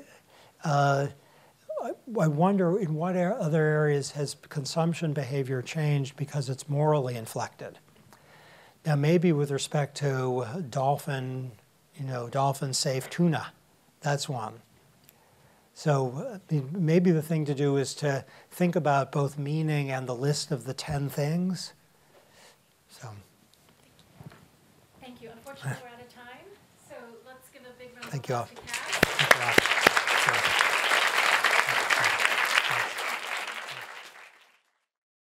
wonder, in what other areas has consumption behavior changed because it's morally inflected? Now, maybe with respect to dolphin-safe tuna, that's one. So maybe the thing to do is to think about both meaning and the list of the 10 things. So. Thank you. Unfortunately, we're out of time, so let's give a big round of Thank you all. applause to Cass. Thank you all. Sure.